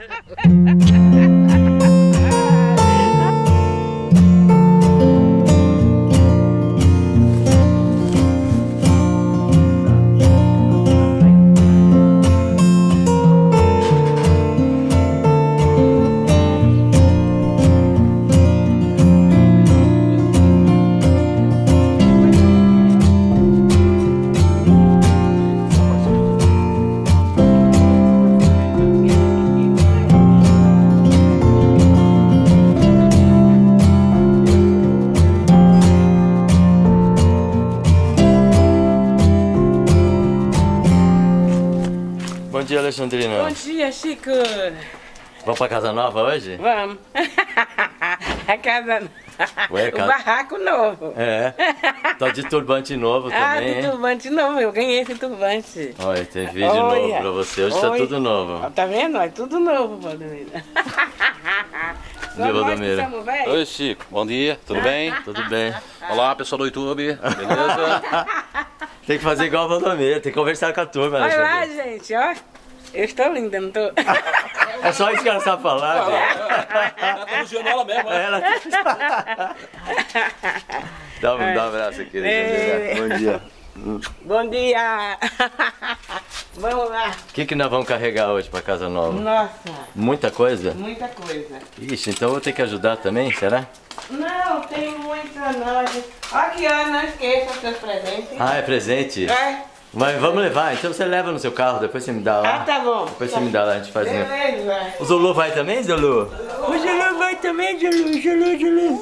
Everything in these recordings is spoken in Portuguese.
Bom dia, Alexandrina. Bom dia, Chico. Vamos pra casa nova hoje? Vamos. A casa... Ué, o barraco novo. É. Tá de turbante novo também, de turbante novo. Eu ganhei esse turbante. Olha, tem vídeo novo pra você. Hoje tá tudo novo. Tá vendo? É tudo novo, Valdomiro. Oi, Chico. Bom dia. Tudo bem? Tudo bem. Olá, pessoal do YouTube. Beleza? Tem que fazer igual o Valdomiro. Tem que conversar com a turma. Olha lá, gente, ó. Eu estou linda, não tô? É só isso que ela sabe falar, ela tá elogiando ela mesmo, né? Dá um abraço aqui, Bom dia. Bom dia. Vamos lá. O que nós vamos carregar hoje pra casa nova? Nossa. Muita coisa? Muita coisa. Ixi, então eu vou ter que ajudar também, será? Não, tem muita não. Aqui, ó, não esqueça os seus presentes. Ah, é presente? É. Mas vamos levar, então você leva no seu carro, depois você me dá lá. Ah, tá bom. Depois você me dá lá, a gente faz. Beleza. O Zulu vai também, Zulu? O Zulu vai também, Zulu.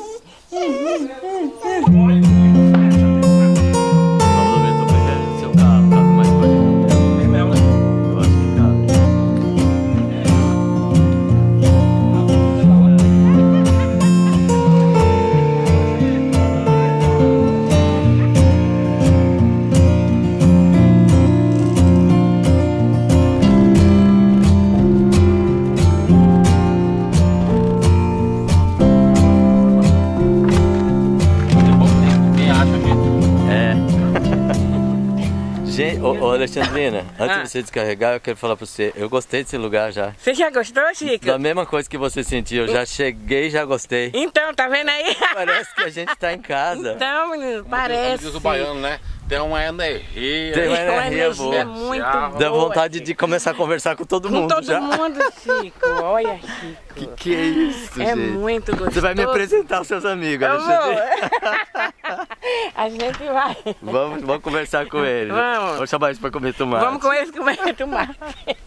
Ô Alexandrina, antes de você descarregar, eu quero falar pra você, eu gostei desse lugar já. Você já gostou, Chico? Da mesma coisa que você sentiu, eu já cheguei e já gostei. Então, tá vendo aí? Parece que a gente tá em casa. Então, menino, parece. Diz o baiano, né? Tem uma energia. Tem uma energia boa. Muito Dá boa, vontade Chico. de começar a conversar com todo mundo já. Com todo mundo, Chico. Olha, Chico. Que é isso, é gente? muito gostoso. Você vai me apresentar aos seus amigos, Alexandrina? A gente vai. Vamos conversar com eles. Vamos chamar eles pra comer tomate. Vamos com eles comer tomate.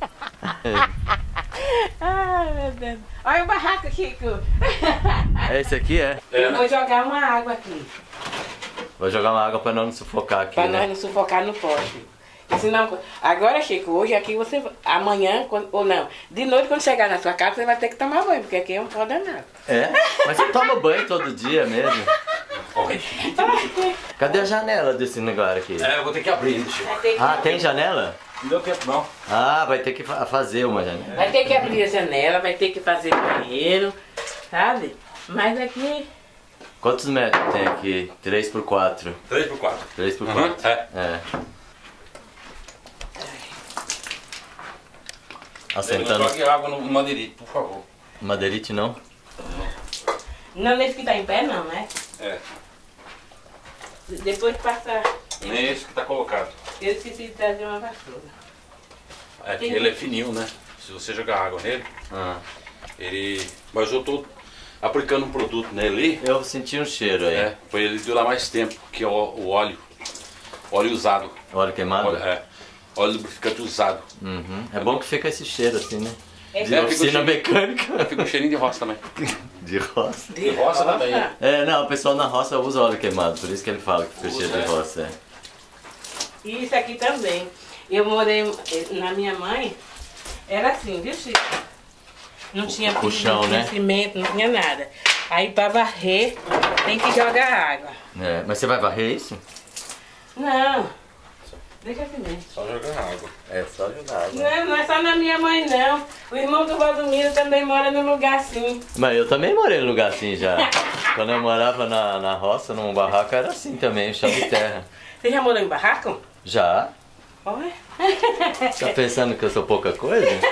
Ai, meu Deus. Olha o barraco, Chico. É esse aqui, é? Eu vou jogar uma água aqui. Vou jogar uma água pra não sufocar aqui, pra né? nós não sufocar no poste. Senão, agora, Chico, hoje aqui você... Amanhã, ou não, de noite quando chegar na sua casa, você vai ter que tomar banho, porque aqui é um pó danado. É? Mas você toma banho todo dia mesmo? Cadê a janela desse negócio aqui? É, eu vou ter que abrir, Chico. Ah, tem janela? Não deu tempo, não. Ah, vai ter que fazer uma janela. Vai ter que abrir a janela, vai ter que fazer banheiro, sabe? Mas aqui... Quantos metros tem aqui? 3x4. 3x4. 3x4. É. Assentando. Jogue água no madeirite, por favor. Madeirite não? Não, nesse que tá em pé não, né? É. Depois passa... Nem esse que tá colocado. Eu esqueci de trazer uma vassoura. É que ele é fininho, né? Se você jogar água nele, ele... Mas eu tô aplicando um produto nele. Eu senti um cheiro aí. É, pra ele durar mais tempo, que é o óleo. Óleo usado. Óleo queimado? Óleo lubrificante usado. Uhum. É bom que fica esse cheiro assim, né? De É, oficina mecânica. Fica um cheirinho de roça também. De roça? De roça também. É, não, o pessoal na roça usa óleo queimado, por isso que ele fala que fica cheiro de roça. É. E isso aqui também. Eu morei na minha mãe, era assim, viu, Chico? Não tinha piso, chão, não tinha né? cimento, não tinha nada. Aí pra varrer, tem que jogar água. É, mas você vai varrer isso? Não, deixa assim mesmo. Só jogar água. É, só jogar água. Não é só na minha mãe, não. O irmão do Valdomiro também mora num lugar assim. Mas eu também morei num lugar assim já. Quando eu morava na roça, num barraco, era assim também, chão de terra. Você já morou em barraco? Já? Olha. Tá pensando que eu sou pouca coisa?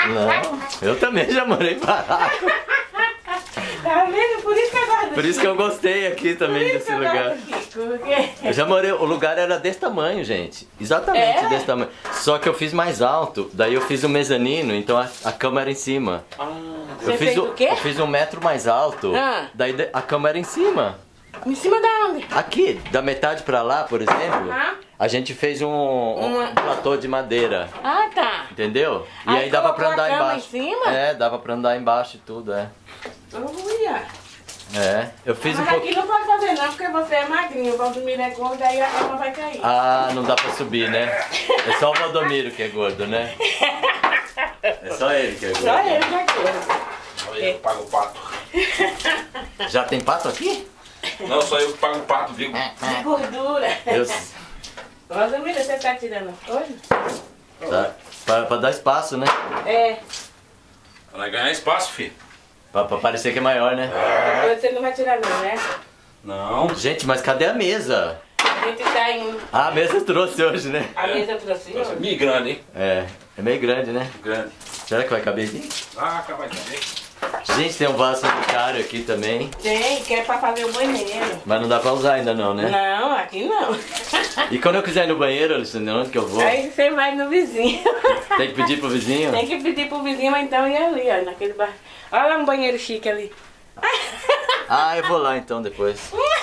Não, eu também já morei em barraco. Tá vendo? Por isso que eu gosto. Por isso que eu gostei aqui também desse lugar. Eu já morei, o lugar era desse tamanho, gente. Exatamente desse tamanho. Só que eu fiz mais alto, daí eu fiz um mezanino, então a cama era em cima. Você fez o quê? Eu fiz 1 metro mais alto, daí a cama era em cima. Em cima da onde? Aqui, da metade pra lá, por exemplo, a gente fez um platô de madeira. Ah, tá. Entendeu? E Aí aí dava pra colocou a andar cama embaixo. em cima? É, dava pra andar embaixo e tudo, Olha. É, eu fiz Mas um aqui pouquinho. não pode fazer não, porque você é magrinho. O Valdomiro é gordo, aí a cama vai cair. Ah, não dá pra subir, né? É só o Valdomiro que é gordo, né? É só ele que é gordo. Só ele que é gordo. Só eu que pago o pato. Já tem pato aqui? Não, só eu que pago o pato, viu? De gordura. Valdomiro, você tá tirando as coisas? Tá. Pra dar espaço, né? É. Vai ganhar espaço, filho. Pra parecer que é maior, né? Você não vai tirar não, né? Não. Gente, mas cadê a mesa? A gente tá indo. Ah, a mesa trouxe hoje, né? A mesa trouxe Nossa, hoje. meio grande, hein? É meio grande, né? Grande. Será que vai caber aqui? Ah, acaba de ver. Gente, tem um vaso sanitário aqui também. Tem, que é pra fazer o banheiro. Mas não dá pra usar ainda não, né? Não, aqui não. E quando eu quiser ir no banheiro, Alexandre, onde que eu vou? Aí você vai no vizinho. Tem que pedir pro vizinho? Tem que pedir pro vizinho, mas então ir ali, ó, naquele bar. Olha lá um banheiro chique ali. Ah, eu vou lá então depois.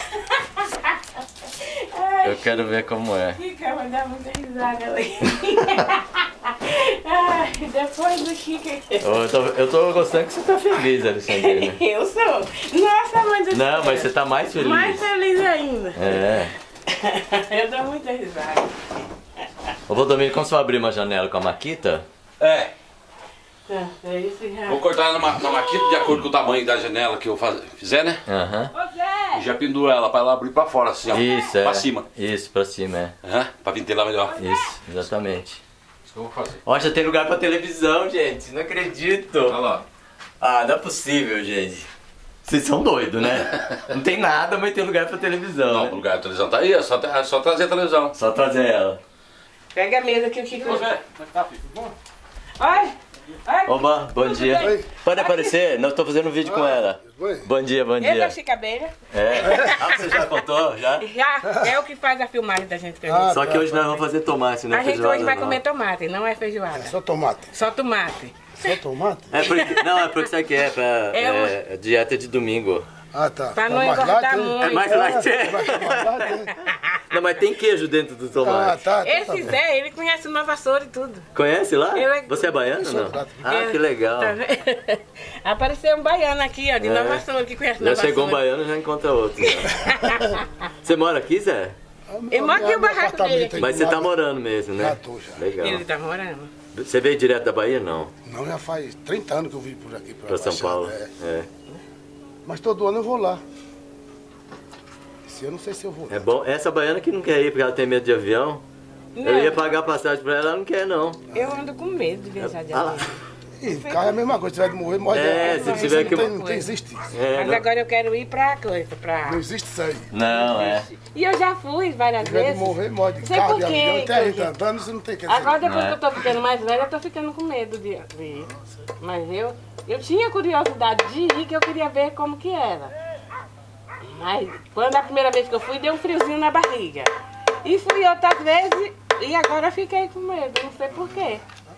Ai, Eu quero ver como é. Chica, vai dar muita risada ali. Ai, depois do Chica. Eu tô gostando que você tá feliz, Alexandre. Né? Eu sou. Nossa, mãe do Não, céu. mas você tá mais feliz. Mais feliz ainda. É. Eu dou muita risada. Ô Valdomiro, como você vai abrir uma janela com a maquita? É. É isso já. Vou cortar na maquita de acordo com o tamanho da janela que eu fizer, né? Aham. E já penduro ela pra ela abrir pra fora, assim, ó. Isso, é. Pra cima. Isso, pra cima, é. Aham, pra ventilar melhor. Isso, exatamente. Isso que eu vou fazer. Ó, já tem lugar pra televisão, gente. Não acredito. Olha lá. Ah, não é possível, gente. Vocês são doidos, né? Não tem nada, mas tem lugar pra televisão. Não, Né? o lugar da televisão tá aí, é só trazer a televisão. Só trazer ela. Pega a mesa que o Chico. Como é que tá, filho? Tudo bom? Ai! Ai! Oba, bom dia. bem? Pode aparecer? Nós tô fazendo um vídeo com ela. Bom dia, bom Esse é o dia. Chico Abelha. É. Ah, você já contou? Já? Já é o que faz a filmagem da gente pra gente. Só que hoje nós vamos fazer tomate, né? A gente Feijoada, hoje vai não. comer tomate, não é feijoada. Só tomate. Só tomate. Só tomate? É porque, não, é porque sabe o que é? Pra, é dieta de domingo. Ah, tá. Pra Tá não mais engordar light, muito. É mais light, é. Vai ficar mais light, é? Não, mas tem queijo dentro do Ah, tomate. tá. Esse Zé, ele conhece o Nova Açores e tudo. Conhece lá? Eu é- Você é baiano ou não? prato. Ah, que legal. Tá vendo? Apareceu um baiano aqui, ó, de Nova Açores, que conhece Já Nova chegou um Açores. baiano, já encontra outro. já. Você mora aqui, Zé? Eu moro aqui o barraco apartamento dele aí aqui. Mas você tá morando mesmo, né? Já tô, já. Legal. Ele tá morando. Você veio direto da Bahia, não? Não, já faz 30 anos que eu vim por aqui. Pra São Baixada, Paulo? é. É. Mas todo ano eu vou lá. Esse ano eu não sei se eu vou. É bom. Essa baiana que não quer ir porque ela tem medo de avião. Eu Não, ia pagar passagem pra ela, ela não quer não. eu ando com medo de viajar de Ah lá. avião. E carro é a mesma coisa. Se tiver de morrer, morre de É, avião. se tiver que- Não tem, existe isso. É, Mas não. agora eu quero ir pra coisa, pra... Não existe isso aí. Não, é. E eu já fui várias Se tiver de vezes. morrer, morre de Sei carro, por de quê avião. que Até a eu gente já- andando, você não tem que dizer. Agora depois Não é? que eu tô ficando mais velha, eu tô ficando com medo de ir. Mas eu tinha curiosidade de ir, que eu queria ver como que era. Mas quando a primeira vez que eu fui, deu um friozinho na barriga. E fui outras vezes e agora fiquei com medo, não sei por quê.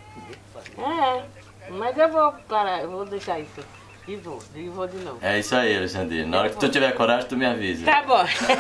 É, mas eu vou parar, eu vou deixar isso. E vou de novo. É isso aí, Alexandre. Na hora que tu tiver coragem, tu me avisa. Tá bom.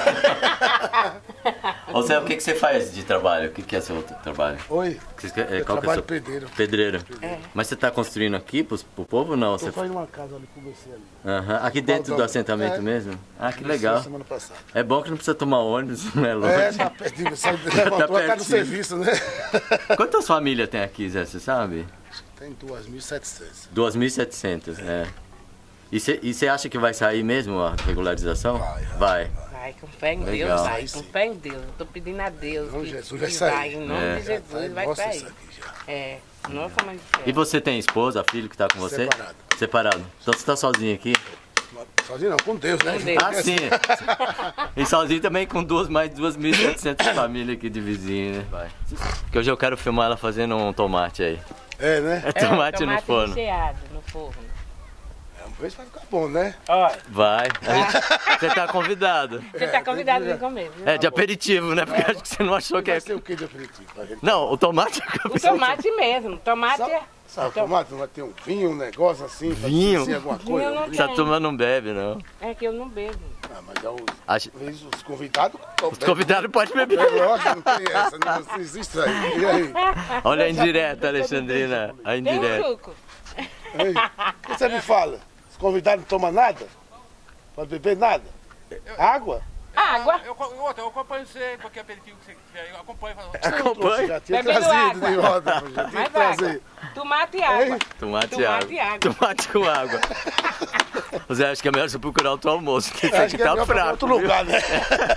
Ô Zé, o que você faz de trabalho? O que é seu trabalho? Oi, Qual que é trabalho seu... pedreiro. Pedreiro. Mas você tá construindo aqui pro povo ou não? Tô Você... fazendo uma casa ali, comecei ali. Aham. Aqui dentro do assentamento É. mesmo? Ah, que Comecei legal. semana passada. É bom que não precisa tomar ônibus, não é longe. É, tá pertinho. Sai, levantou a casa do pertinho. serviço, né? Quantas famílias tem aqui, Zé? Você sabe? Tem 2.700. 2.700, é. E você acha que vai sair mesmo a regularização? Vai. Vai, com fé em Legal. Deus, vai, Vai com sim. fé em Deus. Eu tô pedindo a Deus. Não, que- Jesus que vai sair. vai, em nome É. de Jesus, vai Nossa, sair. isso aqui já. É, nossa mãe do céu. E você tem esposa, filho que tá com você? Separado. Separado. Então você tá sozinho aqui? Sozinho não, com Deus, né? Com Deus. Ah, sim. E sozinho também com mais de 2.700 famílias aqui de vizinho, né? Vai. Porque hoje eu quero filmar ela fazendo um tomate aí. É, né? É tomate no forno. recheado no forno. Vamos ver se vai ficar bom, né? Olha, Vai. Você tá convidado. você tá convidado a comer, viu? É de aperitivo, né? Porque acho que você não achou que Vai é... ser o que de aperitivo? Pra gente? Não, o tomate O tomate mesmo. Tomate é... Sabe, tomate não vai ter um vinho, um negócio assim? pra Vinho? dizer alguma coisa? Vinho não Essa turma não bebe, não. É que eu não bebo. Ah, mas já Acho... os convidados... Os convidados podem beber. Lógico, não tem essa, não existe aí. E aí? Olha a indireta, Alexandrina. A Tem um indireta. suco. Ei, o que você me fala? Os convidados não tomam nada? Pode beber nada? Água? Água. Eu acompanho você, qualquer aperitivo que você quiser. Eu acompanho. Acompanhe. Já tinha Bebendo trazido água. de roda, já tinha Mais trazido. água. Tomate e água. Tomate e Tomate e água. água. Tomate com água. Você acha que é melhor você procurar o teu almoço, que isso Acho aqui que é tá melhor pra fraco. outro viu? lugar, né?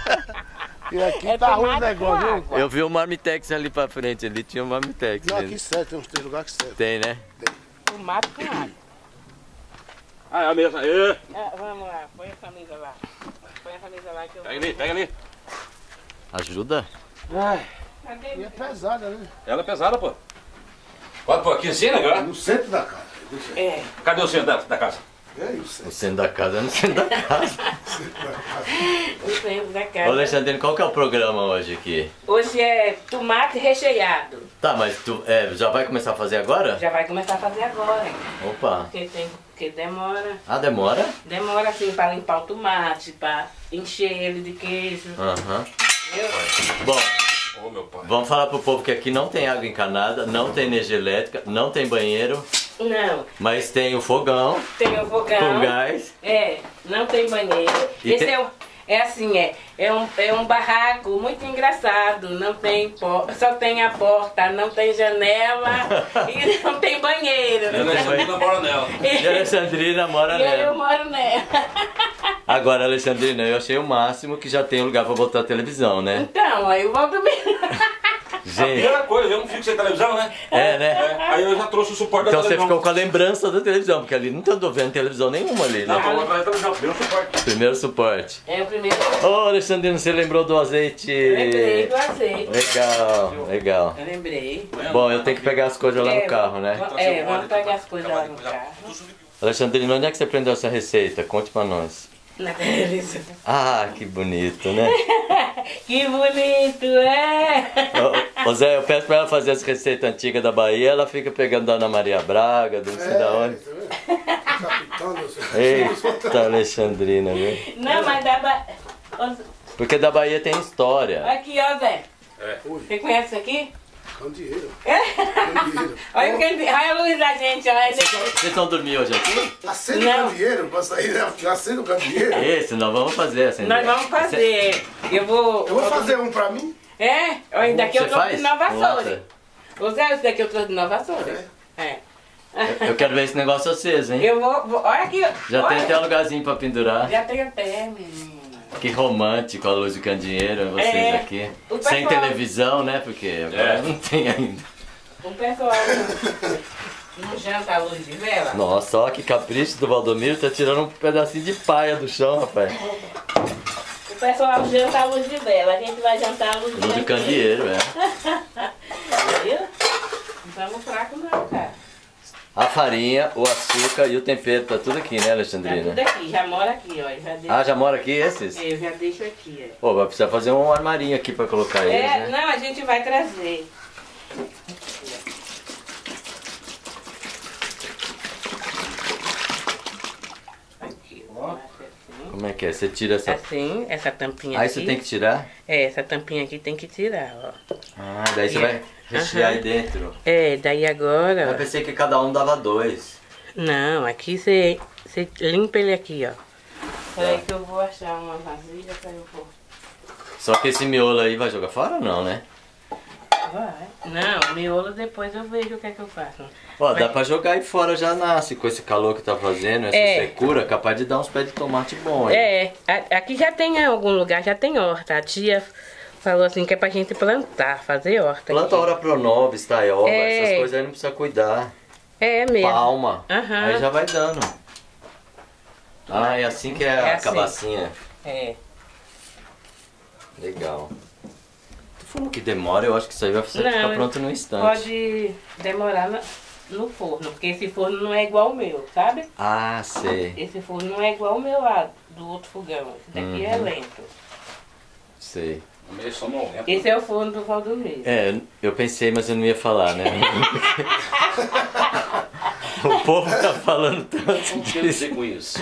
E aqui É tá ruim o tomate negócio, com viu? água. Eu vi o Marmitex ali pra frente, ali tinha um Marmitex. Não, ali. aqui serve, tem uns 3 lugares que serve. Tem, né? Tomate com água. Ah, é a mesa. Ê, Ah, vamos lá, põe essa mesa lá. Põe essa mesa lá que eu... pega ali. Ajuda? Cadê? E é pesada, né? Ela é pesada, pô. Pode pôr aqui assim, né, cara? No centro da casa. É. Cadê o centro da casa? É isso. O centro da casa é no centro da casa. O centro da Ô, casa. Alexandrine, qual que é o programa hoje aqui? Hoje é tomate recheado. Tá, mas tu já vai começar a fazer agora? Já vai começar a fazer agora, hein? Opa. Porque demora. Ah, demora? Demora assim para limpar o tomate, para encher ele de queijo. Aham. Entendeu? Bom, Ô, meu pai. vamos falar pro povo que aqui não tem água encanada, não tem energia elétrica, não tem banheiro, Não, mas tem o fogão tem o fogão. com gás. É, não tem banheiro. E Esse tem- é assim, é um barraco muito engraçado. Não tem só tem a porta, não tem janela e não tem banheiro. Ela é sempre namora nela. E a Alexandrina mora E eu nela. moro nela. Agora, Alexandrina, eu achei o máximo que já tem um lugar pra botar a televisão, né? Então, aí eu vou dormir. A Gente, primeira coisa, eu não fico sem televisão, né? é, né? É, aí eu já trouxe o suporte Então da você televisão. ficou com a lembrança da televisão, porque ali não tô vendo televisão nenhuma ali, Não, né? tô atrás da televisão, deu suporte. Primeiro suporte. É o primeiro. Ô, Alexandrina, você lembrou do azeite? Lembrei do azeite. Legal, legal. Eu lembrei. Bom, eu tenho que pegar as coisas lá no carro, né? É, vamos pegar as coisas lá no carro. Alexandrina, onde é que você aprendeu essa receita? Conte pra nós. Na televisão. Ah, que bonito, né? Que bonito, é? Ô Zé, eu peço pra ela fazer as receitas antigas da Bahia, ela fica pegando da Ana Maria Braga, do não sei da onde. Capitão, meu senhor. Eita, Alexandrina, viu? Não, mas dá Porque da Bahia tem história. Aqui, ó, Zé. É. Você conhece isso aqui? Candeeiro. É? Candeeiro. Olha a luz da gente, olha. Vocês vão dormir hoje aqui? Acende o Não. candeeiro, pra sair, né? Acende o candeeiro. Esse, nós vamos fazer essa. Nós vamos fazer. Eu vou fazer um pra mim. É? Olha, daqui eu Você trouxe faz? de Nova Nossa. Açores. Ô Zé, esse daqui eu trouxe de Nova Açores. É. Eu quero ver esse negócio aceso, hein? Eu olha aqui. Já olha. tem até lugarzinho pra pendurar. Já tem até, menino. Que romântico a luz do candeeiro, vocês É. aqui. O Sem pessoal- televisão, né? Porque agora não tem ainda. O pessoal não janta a luz de vela? Nossa, ó que capricho do Valdomiro, tá tirando um pedacinho de paia do chão, rapaz. O pessoal janta a luz de vela, a gente vai jantar a luz de Luz do candeeiro, é. Viu? Não estamos fracos não, cara. A farinha, o açúcar e o tempero, tá tudo aqui, né, Tá Alexandrina? tudo aqui, já mora aqui, ó. Já deixo, Ah, já mora aqui esses? eu já deixo aqui, ó. Pô, vai precisar fazer um armarinho aqui pra colocar eles, É, né? não, a gente vai trazer. Aqui, ó. Como é que é? Você tira essa... Assim, essa tampinha Aí aqui. você tem que tirar? É, essa tampinha aqui tem que tirar, ó. Ah, daí você vai rechear aí dentro. É, daí agora... Eu pensei que cada um dava 2. Não, aqui você limpa ele aqui, ó. Peraí que eu vou achar uma vasilha pra eu pôr. Só que esse miolo aí vai jogar fora ou não, né? Vai. Não, miolo depois eu vejo o que é que eu faço. Ó, dá pra jogar aí fora, já nasce com esse calor que tá fazendo, essa É. secura, capaz de dar uns pés de tomate bom aí. É, aqui já tem em algum lugar, já tem horta. A tia falou assim que é pra gente plantar, fazer horta. Planta aqui. hora pronobis, taioba, É. essas coisas aí não precisa cuidar. É mesmo. Palma, Aham. aí já vai dando. Ah, é assim que é, É a assim. cabacinha. É. Legal. Tu falou que demora, eu acho que isso aí vai ficar Não, pronto no instante. Pode demorar. no forno, porque esse forno não é igual ao meu, sabe? Ah, sei. Esse forno não é igual ao meu lá, do outro fogão. Esse daqui é lento. Sei. O meu só não lembro. Esse é o forno do Valdomiro. É, eu pensei, mas eu não ia falar, né? O povo tá falando tanto O que eu disso. dizer com isso?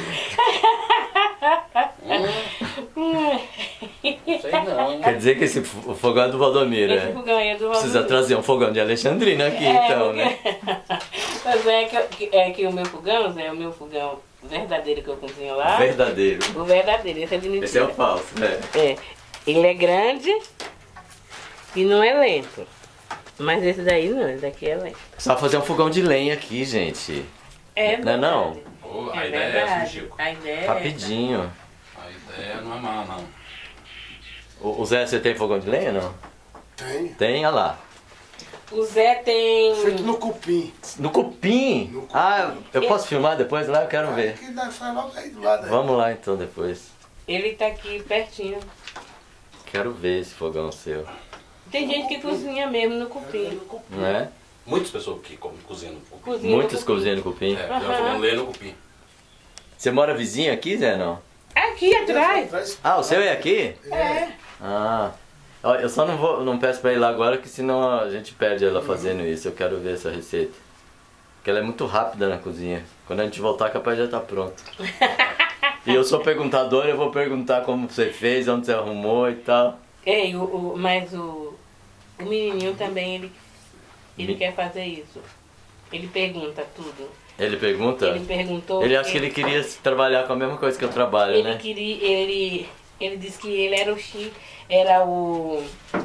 Sei não, hein? Quer dizer que esse fogão é do Valdomiro, Esse né? fogão aí é do Valdomiro. Precisa trazer um fogão de Alexandrina aqui, então, né? Mas é que o meu fogão, Zé, o meu fogão verdadeiro que eu cozinho lá. Verdadeiro. O verdadeiro, esse é de mentira. Esse é o falso, né? É. Ele é grande e não é lento. Mas esse daí não, esse daqui é lento. Só fazer um fogão de lenha aqui, gente. É Não é não? verdade. Pô, a É ideia é essa, verdade. Chico. A ideia é Rapidinho. A ideia não é má, não. O Zé, você tem fogão de lenha, não? Tem. Tem, olha lá. O Zé tem. Feito no cupim. No cupim? No cupim. Ah, eu posso filmar depois lá? Eu quero ver. Aqui dá só logo aí do lado aí. Vamos lá então depois. Ele tá aqui pertinho. Quero ver esse fogão seu. Tem gente que cozinha mesmo no cupim. Não é? Muitas pessoas que cozinham no cupim. Cozinha no Muitos cupim. cozinham no cupim. É, já fogão lenha no cupim. Você mora vizinho aqui, Zé, não? Aqui atrás. Ah, o seu é aqui? É. Ah. Ó, eu só não peço pra ir lá agora, que senão a gente perde ela fazendo isso. Eu quero ver essa receita. Porque ela é muito rápida na cozinha. Quando a gente voltar, capaz já tá pronto. E eu sou perguntador, eu vou perguntar como você fez, onde você arrumou e tal. É, mas o menininho também, ele quer fazer isso. Ele pergunta tudo. Ele pergunta? Ele perguntou. Ele acha que ele queria trabalhar com a mesma coisa que eu trabalho, Ele né? queria. Ele disse que ele era o era o.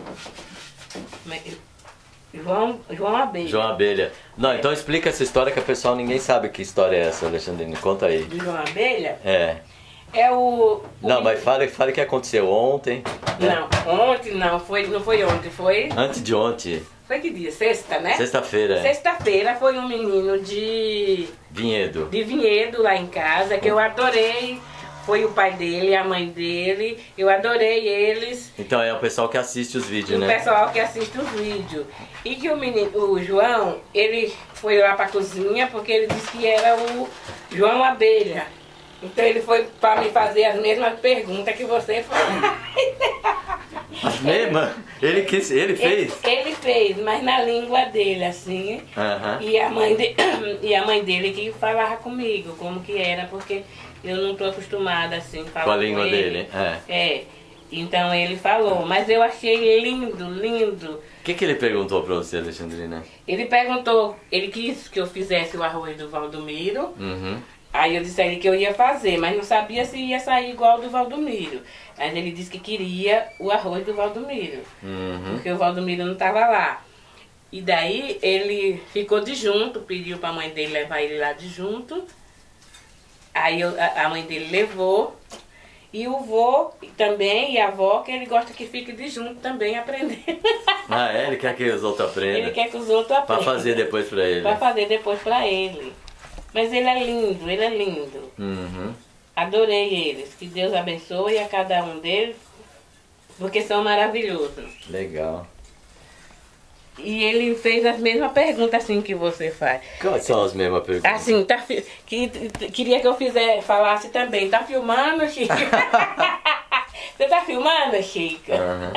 João Abelha. João Abelha. Não, então explica essa história que a pessoa ninguém sabe que história é essa, Alexandrina. Conta aí. Do João Abelha É. é o. Não, mas fale o que aconteceu ontem. né? Não, ontem não foi ontem, foi. Antes de ontem. Foi que dia? Sexta, né? Sexta-feira. É. Sexta-feira foi um menino de Vinhedo. Vinhedo lá em casa, que eu adorei. Foi o pai dele, a mãe dele. Eu adorei eles. Então é o pessoal que assiste os vídeos, O né? pessoal que assiste os vídeos. E que o João, ele foi lá pra cozinha porque ele disse que era o João Abelha. Então ele foi pra me fazer as mesmas perguntas que você faz. As mesmas? Ele fez? Ele fez, mas na língua dele, assim. Aham. E a mãe dele que falava comigo, como que era, porque eu não tô acostumada assim, falar Com a língua ele. dele, É. Então ele falou, mas eu achei lindo, lindo. O que ele perguntou pra você, Alexandrina? Ele perguntou, ele quis que eu fizesse o arroz do Valdomiro. Uhum. Aí eu disse a ele que eu ia fazer, mas não sabia se ia sair igual ao do Valdomiro. Mas ele disse que queria o arroz do Valdomiro, Uhum. porque o Valdomiro não estava lá. E daí ele ficou de junto, pediu para a mãe dele levar ele lá de junto. Aí a mãe dele levou. E o vô também, e a avó, que ele gosta que fique de junto também aprendendo. Ah, é? Ele quer que os outros aprendam? Ele quer que os outros Pra aprendam. fazer depois pra ele. Pra fazer depois pra ele. Mas ele é lindo, ele é lindo. Uhum. Adorei eles. Que Deus abençoe a cada um deles, porque são maravilhosos. Legal. E ele fez as mesmas perguntas assim que você faz. Quais são as mesmas perguntas? Assim, queria que eu falasse também. Tá filmando, Chico? Você tá filmando, Chico? Aham.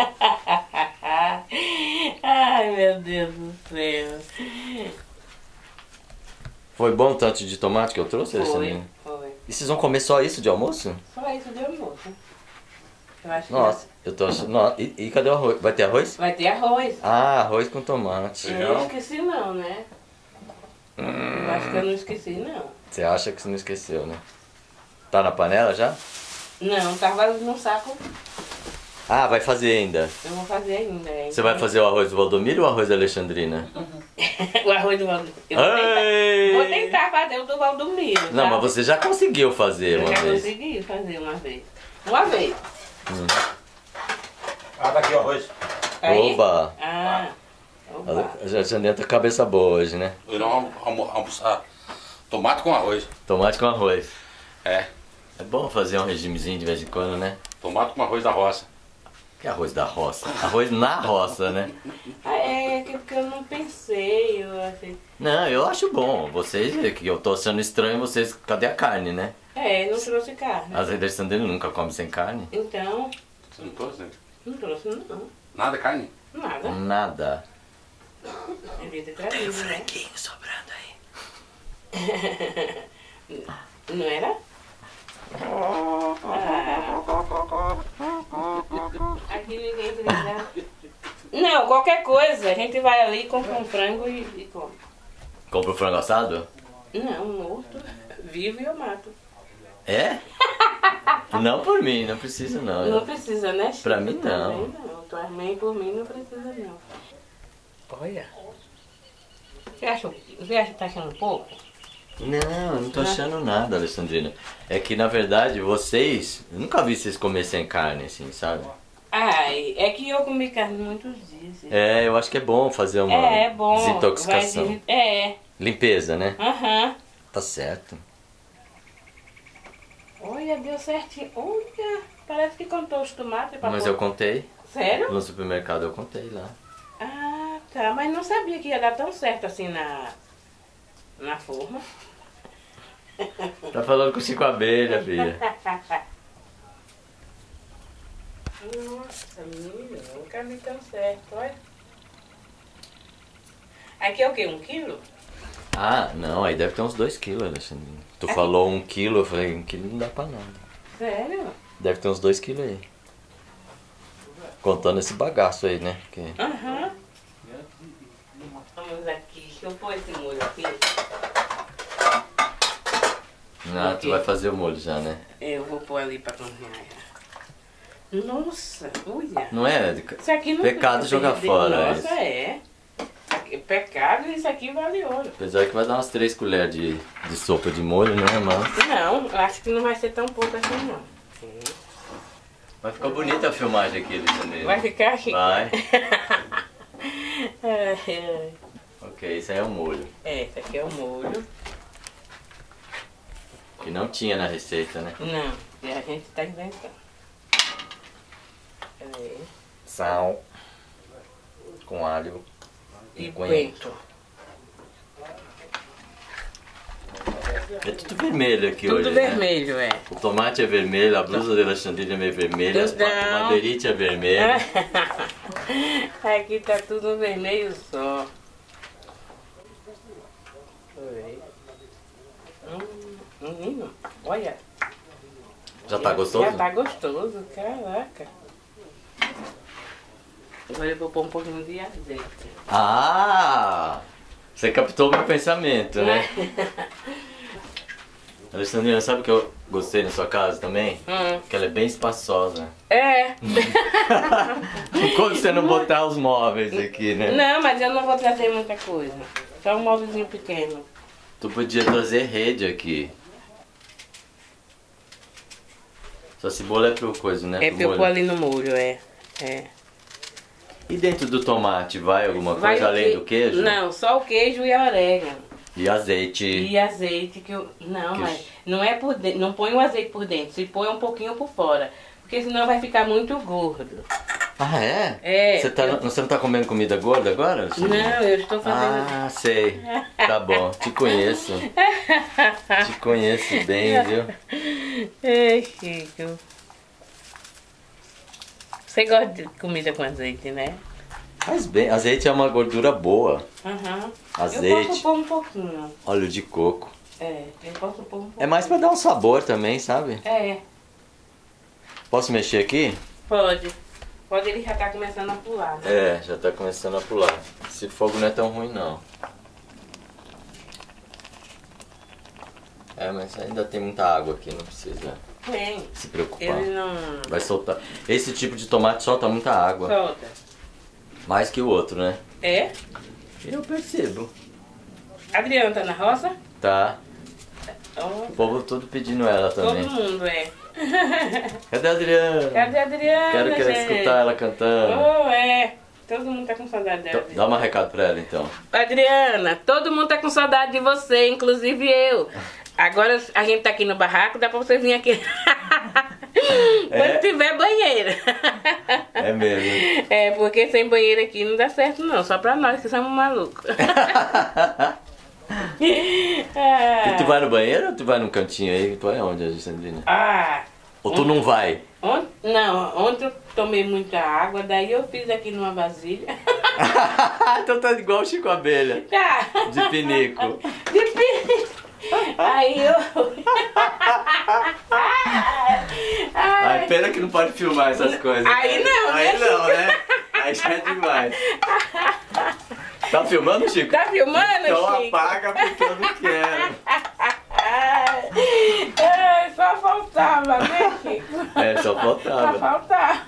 Ai, meu Deus do céu. Foi bom o tanto de tomate que eu trouxe, Alexandrina? Foi. E vocês vão comer só isso de almoço? Só isso de almoço. Eu acho que Nossa, eu tô achando... Nossa, e cadê o arroz? Vai ter arroz? vai ter arroz. Ah, arroz com tomate. Eu não esqueci não, né? Eu acho que eu não esqueci não. Você acha que você não esqueceu, né? Tá na panela já? Não, tava no saco. Ah, vai fazer ainda. Eu vou fazer ainda. Hein? Você vai fazer o arroz do Valdomiro ou o arroz da Alexandrina? o arroz do Valdomiro. Ei! Vou tentar fazer o do Valdomiro. Não, tá? mas você já conseguiu fazer Eu uma já vez. consegui fazer uma vez. Uma vez. Ah, tá aqui o arroz. Aí? Oba! Ah. Oba. A Alexandrina tá cabeça boa hoje, né? Hoje nós vamos almoçar tomate com arroz. Tomate com arroz. É, É bom fazer um regimezinho de vez em quando, né? tomate com arroz da roça. Que arroz da roça? Arroz na roça, né? Porque eu não pensei, eu assim... Não, eu acho bom. Vocês, que eu tô achando estranho, vocês... Cadê a carne, né? Não trouxe carne. As Alexandrina nunca come sem carne? Então... Você não trouxe? Não trouxe, não. Nada carne? Nada. Nada. Devia ter trazido, né? Franguinho sobrando aí. Não era? Aqui ninguém precisa. Não, qualquer coisa. A gente vai ali, compra um frango e come. Compra o frango assado? Não, morto. Vivo e eu mato. É? Não por mim, não precisa não. Não precisa, né, Chico? Pra mim, não. Também não. Tua mãe por mim não precisa, não. Olha. Você acha que tá achando pouco? Não, eu não tô achando nada, Alexandrina. É que, na verdade, vocês... Eu nunca vi vocês comer sem carne, assim, sabe? Ai, é que eu comi carne muitos dias. É, eu acho que é bom fazer uma É bom. desintoxicação. Limpeza, né? Aham. Tá certo. Olha, deu certinho. Olha, parece que contou os tomates. Mas eu contei. Sério? No supermercado eu contei lá. Ah, tá. Mas não sabia que ia dar tão certo assim na forma. Tá falando com o Chico Abelha, filha. Nossa, menina, nunca vi tão certo, olha. Aqui é o quê? 1 quilo? Ah, não, aí deve ter uns 2 quilos, Alexandrina. Tu falou 1 quilo, eu falei, 1 quilo não dá pra nada. Sério? Deve ter uns 2 quilos aí. Contando esse bagaço aí, né? Que... Aham. Vamos aqui, deixa eu pôr esse molho aqui. Ah, tu vai fazer o molho já, né? Eu vou pôr ali pra cozinhar. Nossa, olha. Não é? Isso aqui não Pecado precisa jogar perder. fora. Nossa, é. Pecado, isso aqui vale ouro. Apesar que vai dar umas 3 colheres de sopa de molho, né, mas... Não, eu acho que não vai ser tão pouco assim, não. Vai ficar bonita a filmagem aqui, Alexandrina. Vai ficar chique. Vai. Ai, ai. Ok, isso aí é o molho. Esse aqui é o molho. Que não tinha na receita, né? Não, e a gente tá inventando. Peraí. Sal. Com alho. E coentro. coentro. É tudo vermelho aqui Tudo hoje, vermelho, né? O tomate é vermelho, a blusa de Alexandrina é meio vermelha, a madeirite é vermelha. Aqui tá tudo vermelho só. Oi. Menino, olha. Já tá gostoso? Já tá gostoso, caraca. Agora eu vou pôr um pouquinho de azeite. Ah! Você captou o meu pensamento, né? Alexandrina, sabe o que eu gostei na sua casa também? Que ela é bem espaçosa. É. Quando você não botar os móveis aqui, né? Não, mas eu não vou trazer muita coisa. Só um móvelzinho pequeno. Tu podia trazer rede aqui. Sua cebola é pro coisa, né? É Pro pra eu molho. pôr ali no molho, é. E dentro do tomate vai alguma Vai coisa o além que- do queijo? Não, só o queijo e orégano. E azeite. E azeite que eu... Não, Que mas os- não é por dentro, não põe o azeite por dentro, se põe um pouquinho por fora. Porque senão vai ficar muito gordo. Ah, é? É. Você não tá comendo comida gorda agora? Alexandrina? Não, eu estou fazendo... Ah, sei. Tá bom, te conheço. Te conheço bem, viu? Ai, Chico. Você gosta de comida com azeite, né? Faz bem, azeite é uma gordura boa. Aham. Eu Azeite. posso pôr um pouquinho. Óleo de coco. Eu posso pôr um pouquinho. É mais pra dar um sabor também, sabe? Posso mexer aqui? Pode. Pode, ele já tá começando a pular. Né? É, já tá começando a pular. Esse fogo não é tão ruim não. É, mas ainda tem muita água aqui, não precisa Tem. se preocupar. Ele não... Vai soltar. Esse tipo de tomate solta muita água. Solta. Mais que o outro, né? É? Eu percebo. Adriana tá na roça? Tá. Oh, O povo todo pedindo ela também. todo mundo, é. Cadê a Adriana? Cadê a Adriana, Quero gente? escutar ela cantando. Oh, é. Todo mundo tá com saudade dela. Então, dá um recado pra ela então. Adriana, todo mundo tá com saudade de você, inclusive eu. Agora a gente tá aqui no barraco, dá pra você vir aqui. Quando tiver banheiro. É mesmo. É, porque sem banheiro aqui não dá certo não, só pra nós que somos malucos. E tu vai no banheiro ou tu vai num cantinho aí? Tu vai onde, Alexandrina? Ou tu não vai? Ontem eu tomei muita água, daí eu fiz aqui numa vasilha. Então tá igual o Chico Abelha. Tá. De pinico. De pinico. Aí eu... Ai, pena que não pode filmar essas coisas. Aí não, né? Aí não, né? Aí já é demais. Tá filmando, Chico? Tá filmando, então Chico? Apaga porque eu não quero. Só faltava, né, Chico? É, só faltava. Só faltava.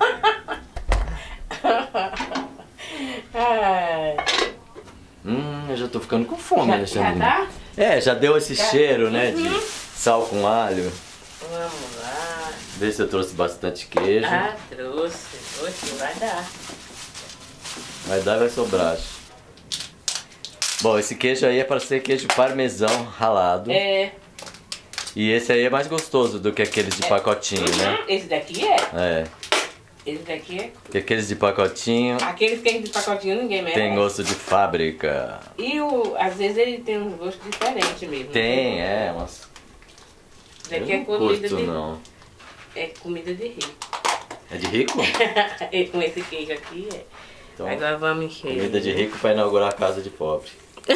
Eu já tô ficando com fome, Alexandrina. Já tá? É, já deu esse cheiro, né, de sal com alho. Vamos lá. Vê se eu trouxe bastante queijo. Trouxe. Hoje vai dar. Vai dar e vai sobrar, acho. Bom, esse queijo aí é para ser queijo parmesão ralado. É. E esse aí é mais gostoso do que aqueles de pacotinho, né? Esse daqui é. É. Esse daqui é. Porque aqueles de pacotinho Aqueles que é de pacotinho ninguém merece. tem gosto de fábrica. E às vezes ele tem um gosto diferente mesmo. Tem, mas... Esse daqui eu é não comida curto, de. não. É comida de rico. É de rico? E com esse queijo aqui é. Então, Agora vamos encher. comida de rico para inaugurar a casa de pobre.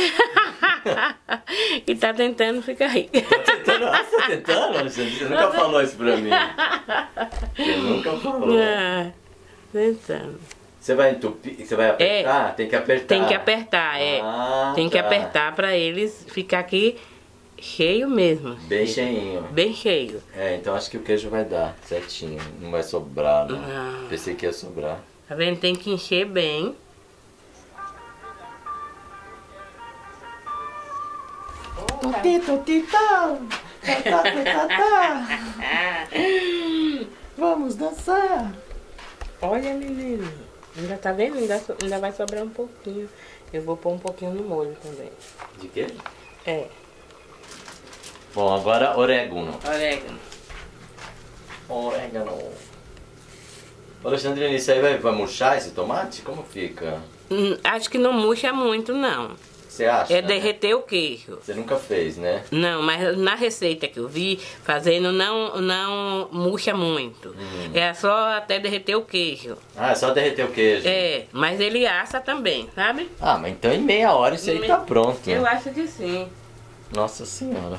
E tá tentando ficar rico. Tá tentando, Alexandre? Você nunca falou isso pra mim. Você nunca falou. Tentando. Você vai entupir? Você vai apertar? Tem que apertar. Tem que apertar, Tem que tá. apertar pra eles ficar aqui cheio mesmo. Bem cheinho. Bem cheio. Então acho que o queijo vai dar certinho. Não vai sobrar, não. Não. Pensei que ia sobrar. Tá vendo? Tem que encher bem. Vamos dançar. Olha, menino. Ainda tá vendo? Ainda vai sobrar um pouquinho. Eu vou pôr um pouquinho no molho também. De queijo? É. Bom, agora orégano. Orégano. Alexandrina, isso aí vai murchar esse tomate? Como fica? Acho que não murcha muito, não. Você acha? É derreter o queijo. Você nunca fez, né? Não, mas na receita que eu vi, fazendo não murcha muito. É só até derreter o queijo. É só derreter o queijo. É, mas ele assa também, sabe? Mas então em meia hora isso aí tá pronto. Eu acho que sim. Nossa senhora.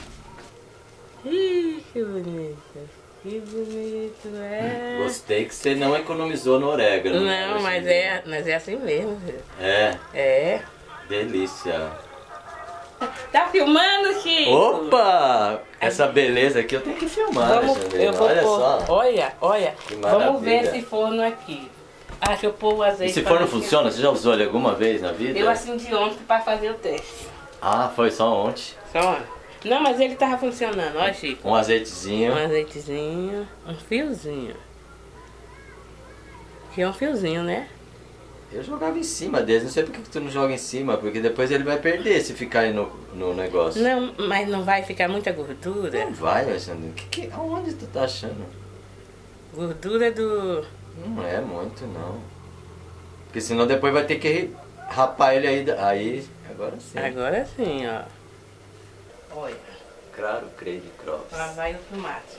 Ih, que bonito. Que bonito, Gostei que você não economizou no orégano. Não, mas é assim mesmo, filho. É. Delícia. Tá filmando, Chico? Opa! Essa beleza aqui eu tenho que filmar, Alexandrina. Olha só. Olha. Que maravilha. Vamos ver esse forno aqui. Deixa eu pôr o azeite. Esse forno funciona? Você já usou ele alguma vez na vida? Eu acendi ontem pra fazer o teste. Foi só ontem. Só? Não, mas ele tava funcionando, ó, Chico. Um azeitezinho. Um azeitezinho, um fiozinho. Aqui é um fiozinho, né? Eu jogava em cima dele, não sei por que tu não joga em cima, porque depois ele vai perder se ficar aí no negócio. Não, mas não vai ficar muita gordura? Não vai, Alexandre. Aonde tu tá achando? Gordura do... Não é muito, não. Porque senão depois vai ter que rapar ele aí. Agora sim. Agora sim, ó. Olha. Claro, creio de cross. Lá vai o tomate.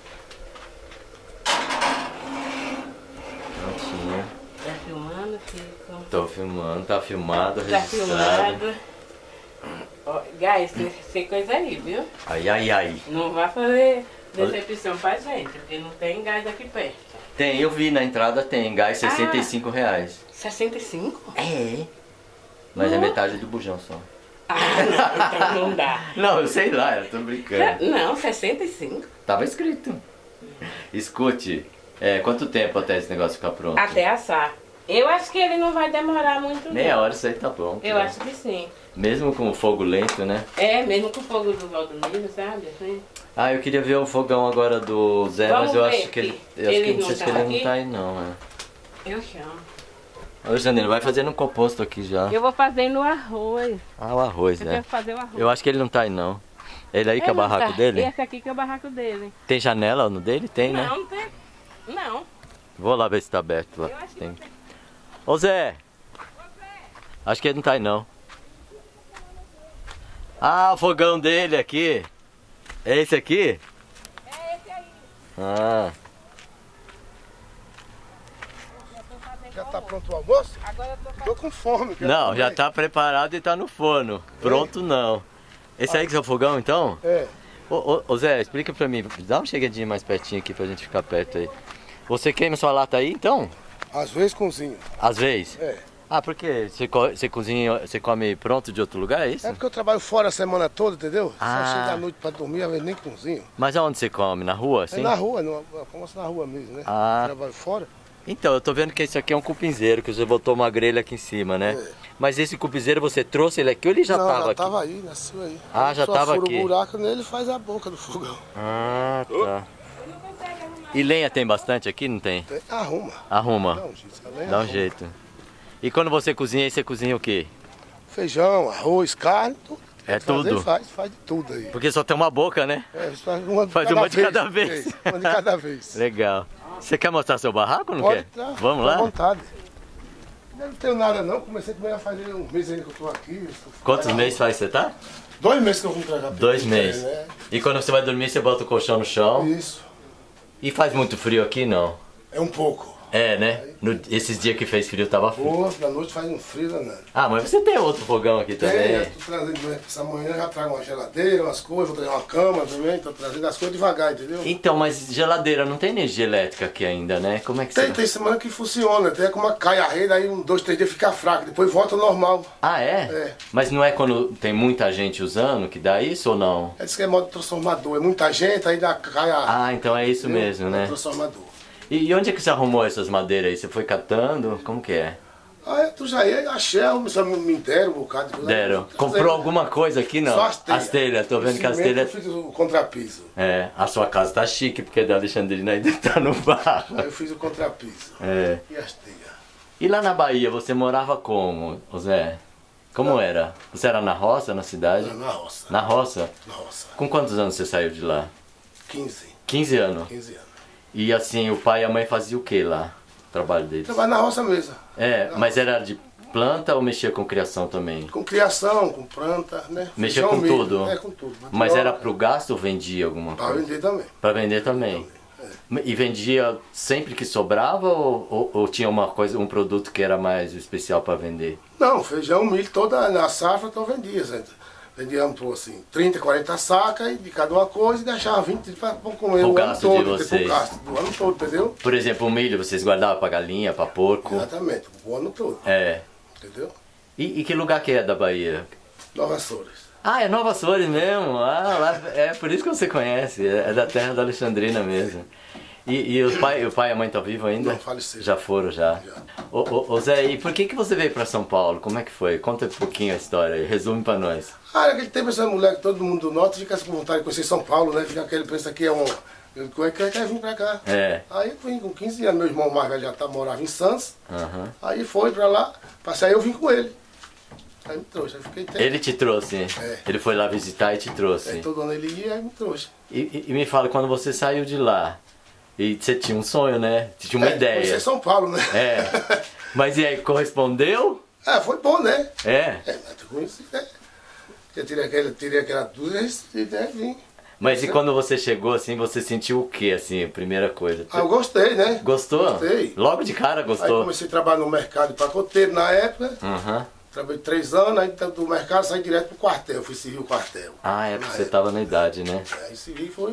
Prontinho. Tá filmando, Chico? Tô filmando, tá filmado, Tá registrado. filmado. Ó, Gás, tem coisa aí, viu? Ai. Não vai fazer decepção pra gente, porque não tem gás aqui perto. Tem, eu vi na entrada, tem gás R$65. 65? É. Mas é metade do bujão só. Não, então não dá. Não, eu sei lá, eu tô brincando. Não, 65. Tava escrito. Escute, quanto tempo até esse negócio ficar pronto? Até assar. Eu acho que ele não vai demorar muito. Meia hora isso aí tá pronto. Eu né? acho que sim. Mesmo com o fogo lento, né? Mesmo com o fogo do Valdomiro, sabe? Assim. Eu queria ver o fogão agora do Zé, Vamos mas eu ver acho que ele. Eu ele acho que não não sei se tá ele não aqui? tá aí não, Eu chamo. Alexandre, vai fazendo um composto aqui já. Eu vou fazendo o arroz. O arroz, Eu né? quero fazer o arroz. Eu acho que ele não tá aí não. Ele aí que é o barraco dele? Esse aqui que é o barraco dele. Tem janela no dele? Tem, né? Não, não tem. Não. Vou lá ver se tá aberto lá. Eu acho que Tem. não tem. Ô Zé! Acho que ele não tá aí não. Ah, o fogão dele aqui. É esse aqui? É esse aí. Ah. Já tá pronto o almoço? Agora eu tô Tô com fome. quero Não, comer. já tá preparado e tá no forno. Pronto não. Esse aí que é o fogão então? É. Ô Zé, explica pra mim. Dá uma chegadinha mais pertinho aqui pra gente ficar perto aí. Você queima sua lata aí então? Às vezes cozinho. Às vezes? É. Ah, por quê? Você cozinha, você come pronto de outro lugar, é isso? É porque eu trabalho fora a semana toda, entendeu? Ah. Só chego à noite pra dormir, às vezes nem cozinho. Mas aonde você come? Na rua, É assim? na rua, eu almoço na rua mesmo, né? Ah. Trabalho fora. Então, eu tô vendo que esse aqui é um cupinzeiro, que você botou uma grelha aqui em cima, né? É. Mas esse cupinzeiro você trouxe ele aqui ou ele já Não, tava já aqui? tava aí, nasceu aí. Ah, já Só tava fura aqui. o buraco nele e faz a boca do fogão. Ah, tá. E lenha tem bastante aqui, não tem? Arruma. Arruma. Dá um jeito, além Dá um arruma. jeito. E quando você cozinha aí, você cozinha o quê? Feijão, arroz, carne, tudo. É Fazer, tudo? faz de tudo aí. Porque só tem uma boca, né? É, faz uma de cada vez. É, uma de cada vez. Legal. Você quer mostrar seu barraco ou não Pode quer? entrar, Vamos fica à lá? vontade. Eu não tenho nada não, comecei também a fazer um mês ainda que eu tô aqui. Quantos meses faz você tá? 2 meses que eu vim pra cá. 2 meses. Né? E quando você vai dormir, você bota o colchão no chão. Isso. E faz muito frio aqui, não? É um pouco. É, né? Esses dias que fez frio, tava frio. Pô, da noite faz um frio danado. Ah, mas você tem outro fogão aqui também. Tem, eu tô trazendo essa manhã, já trago uma geladeira, umas coisas, vou trazer uma cama também, tô trazendo as coisas devagar, entendeu? Então, mas geladeira não tem energia elétrica aqui ainda, né? Como é que você... Tem semana que funciona, tem como cai a rede, aí 2, 3 dias fica fraco, depois volta ao normal. Ah, é? É. Mas não é quando tem muita gente usando que dá isso ou não? É isso que é modo transformador, é muita gente, aí cai a... Ah, então é isso mesmo, né? Transformador. E onde é que você arrumou essas madeiras aí? Você foi catando? Como que é? Ah, tu já ia, achei, me deram um bocado de coisa. Deram. Comprou alguma coisa aqui, não? Só As telhas, tô vendo que as telhas... Eu fiz o contrapiso. É, a sua casa tá chique, porque a da Alexandrina ainda tá no barro. Aí eu fiz o contrapiso. É. E as telhas. E lá na Bahia, você morava como, Zé? Como era? Você era na roça, na cidade? Na roça. Na roça? Na roça. Com quantos anos você saiu de lá? 15. 15 anos. 15 anos. E assim, o pai e a mãe faziam o que lá? O trabalho deles? Trabalho na roça mesmo. É, mas era de planta ou mexia com criação também? Com criação, com planta, né? Mexia Feijão, com milho. tudo? É, com tudo. Mas era pro gasto ou vendia alguma Pra coisa? vender também. Pra vender também. E vendia sempre que sobrava ou tinha uma coisa, um produto que era mais especial para vender? Não, feijão, milho, toda na safra eu vendia. Vendíamos por assim, 30, 40 sacas e de cada uma coisa e deixava 20 para comer Pro o ano gasto de todo. vocês. Pro gasto do ano todo, entendeu? Por exemplo, o milho vocês guardavam para galinha, para porco? Exatamente, o ano todo. É. Entendeu? E que lugar que é da Bahia? Nova Açores. Ah, é Nova Açores mesmo? Ah, lá, é por isso que você conhece, é da terra da Alexandrina mesmo. E o pai e a mãe estão vivos ainda? Não, faleceram. Já foram, já. Ô Zé, e por que você veio para São Paulo? Como é que foi? Conta um pouquinho a história aí, resume para nós. Ah, naquele tempo essa mulher que todo mundo do norte fica com vontade de conhecer São Paulo, né? Fica aquele, pensa que é um... Quer vir pra cá. É. Aí eu vim com 15 anos, meu irmão mais velho já morava em Santos. Uhum. Aí foi pra lá, passei, aí eu vim com ele. Aí me trouxe, aí fiquei tempo. Ele te trouxe? É. Ele foi lá visitar e te trouxe? Aí todo ano ele ia, aí me trouxe. E me fala, quando você saiu de lá, e você tinha um sonho, né? Você tinha uma ideia. Conhecer São Paulo, né? É. Mas e aí, correspondeu? Ah, foi bom, né? É. É, mas tu conheci, né? Eu tirei aquela dúvida e vim. Mas e quando você chegou assim, você sentiu o que, assim, a primeira coisa? Ah, eu gostei, né? Gostou? Gostei. Logo de cara Aí gostou? comecei a trabalhar no mercado de pacoteiro na época. Uhum. Trabalhei 3 anos, aí do mercado saí direto pro quartel, fui servir o quartel. Ah, é porque você tava na idade, né? Aí servi foi.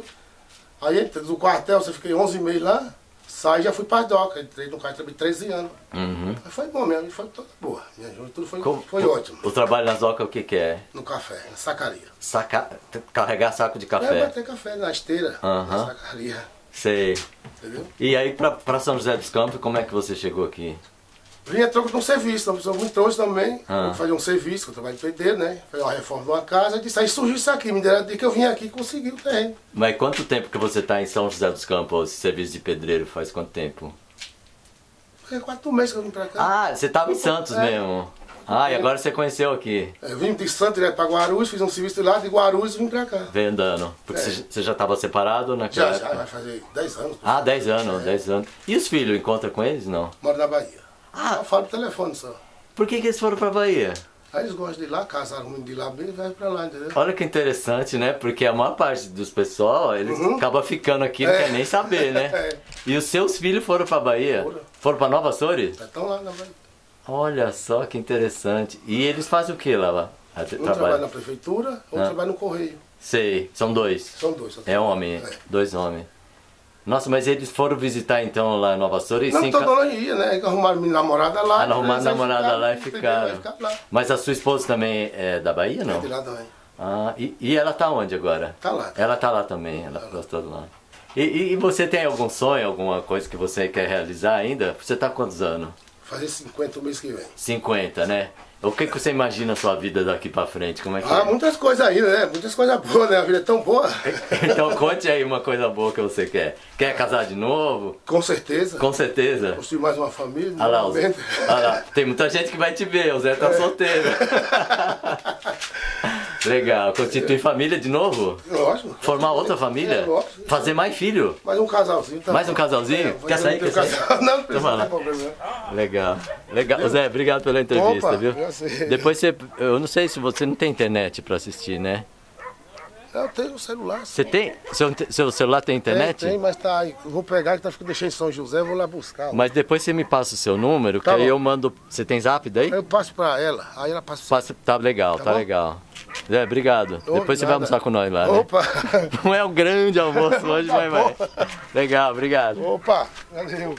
Aí do quartel, você fiquei 11 meses lá, saí e já fui pra doca. Entrei no quartel, trabalhei 13 anos. Uhum. Mas foi bom, minha vida foi toda boa. Minha juventude foi, Como- foi ótimo. O trabalho nas docas, o que que é? No café, na sacaria. Carregar saco de É, café. bater café na esteira, Aham. na sacaria. Sei. Entendeu? E aí pra São José dos Campos, como é que você chegou aqui? Vinha troco de um serviço, uma pessoa me trouxe também, Ah. fazer um serviço, que eu trabalho de pedreiro, né? Fazer uma reforma de uma casa, e disse, aí surgiu isso aqui, me deram a dica que eu vim aqui e consegui o terreno. Mas quanto tempo que você tá em São José dos Campos, esse serviço de pedreiro, faz quanto tempo? Foi 4 meses que eu vim pra cá. Ah, você tava em Santos É. mesmo. Ah, e agora você conheceu aqui? Vim de Santos direto pra Guarulhos, fiz um serviço lá de Guarulhos e vim pra cá. Veio andando. Porque você já estava separado naquela época? Já, vai fazer 10 anos. Ah, 10 anos, 10 anos. E os filhos, encontra com eles, não? Moro na Bahia. Eu falo do telefone só. Por que eles foram pra Bahia? Aí eles gostam de ir lá, casaram muito de lá bem e vai pra lá, entendeu? Olha que interessante, né? Porque a maior parte dos pessoal, eles acabam ficando aqui e não quer nem saber, né? E os seus filhos foram pra Bahia? Foram pra Nova Açores? Estão lá na Bahia. Olha só que interessante. E eles fazem o que lá? Um trabalha na prefeitura, outro trabalha no correio. Sei, são dois. São dois. É homem, 2 homens. Nossa, mas eles foram visitar então lá em Nova Açores? Não, todo ano ia, né? Arrumaram minha namorada lá. Arrumaram namorada lá e ficaram. Lá. Mas a sua esposa também é da Bahia, não? É de lá também. Ah, e ela tá onde agora? Tá lá. Ela tá lá também, ela gostou de lá. E você tem algum sonho, alguma coisa que você quer realizar ainda? Você tá com quantos anos? Fazer 50 o mês que vem. 50, né? O que você imagina a sua vida daqui pra frente? Como é que é? Muitas coisas ainda, né? Muitas coisas boas, né? A vida é tão boa. Então conte aí uma coisa boa que você quer. Quer casar de novo? Com certeza. Com certeza. Construir mais uma família. Olha lá, olha lá, tem muita gente que vai te ver, o Zé tá solteiro. Legal, constituir família de novo? Lógico. Formar outra família? Lógico. Fazer mais filho? Mais um casalzinho. Tá? Mais um casalzinho? Quer sair? Quer sair? Não precisa, Toma lá. não tem problema. Legal. Legal. Zé, obrigado pela entrevista, Opa, viu? Depois você... Eu não sei se você não tem internet pra assistir, né? Eu tenho um celular. Você tem? Seu celular tem internet? Tem, mas tá aí. Eu vou pegar, que tá ficando deixando em São José, eu vou lá buscar. Mas depois você me passa o seu número, que Tá aí bom. eu mando... Você tem zap daí? Eu passo pra ela, aí ela passa. Tá legal, tá bom? legal. Zé, obrigado. Depois você vai nada. almoçar com nós lá, né? Opa! Não é um grande almoço hoje, mas vai. Legal, obrigado. Opa! Valeu!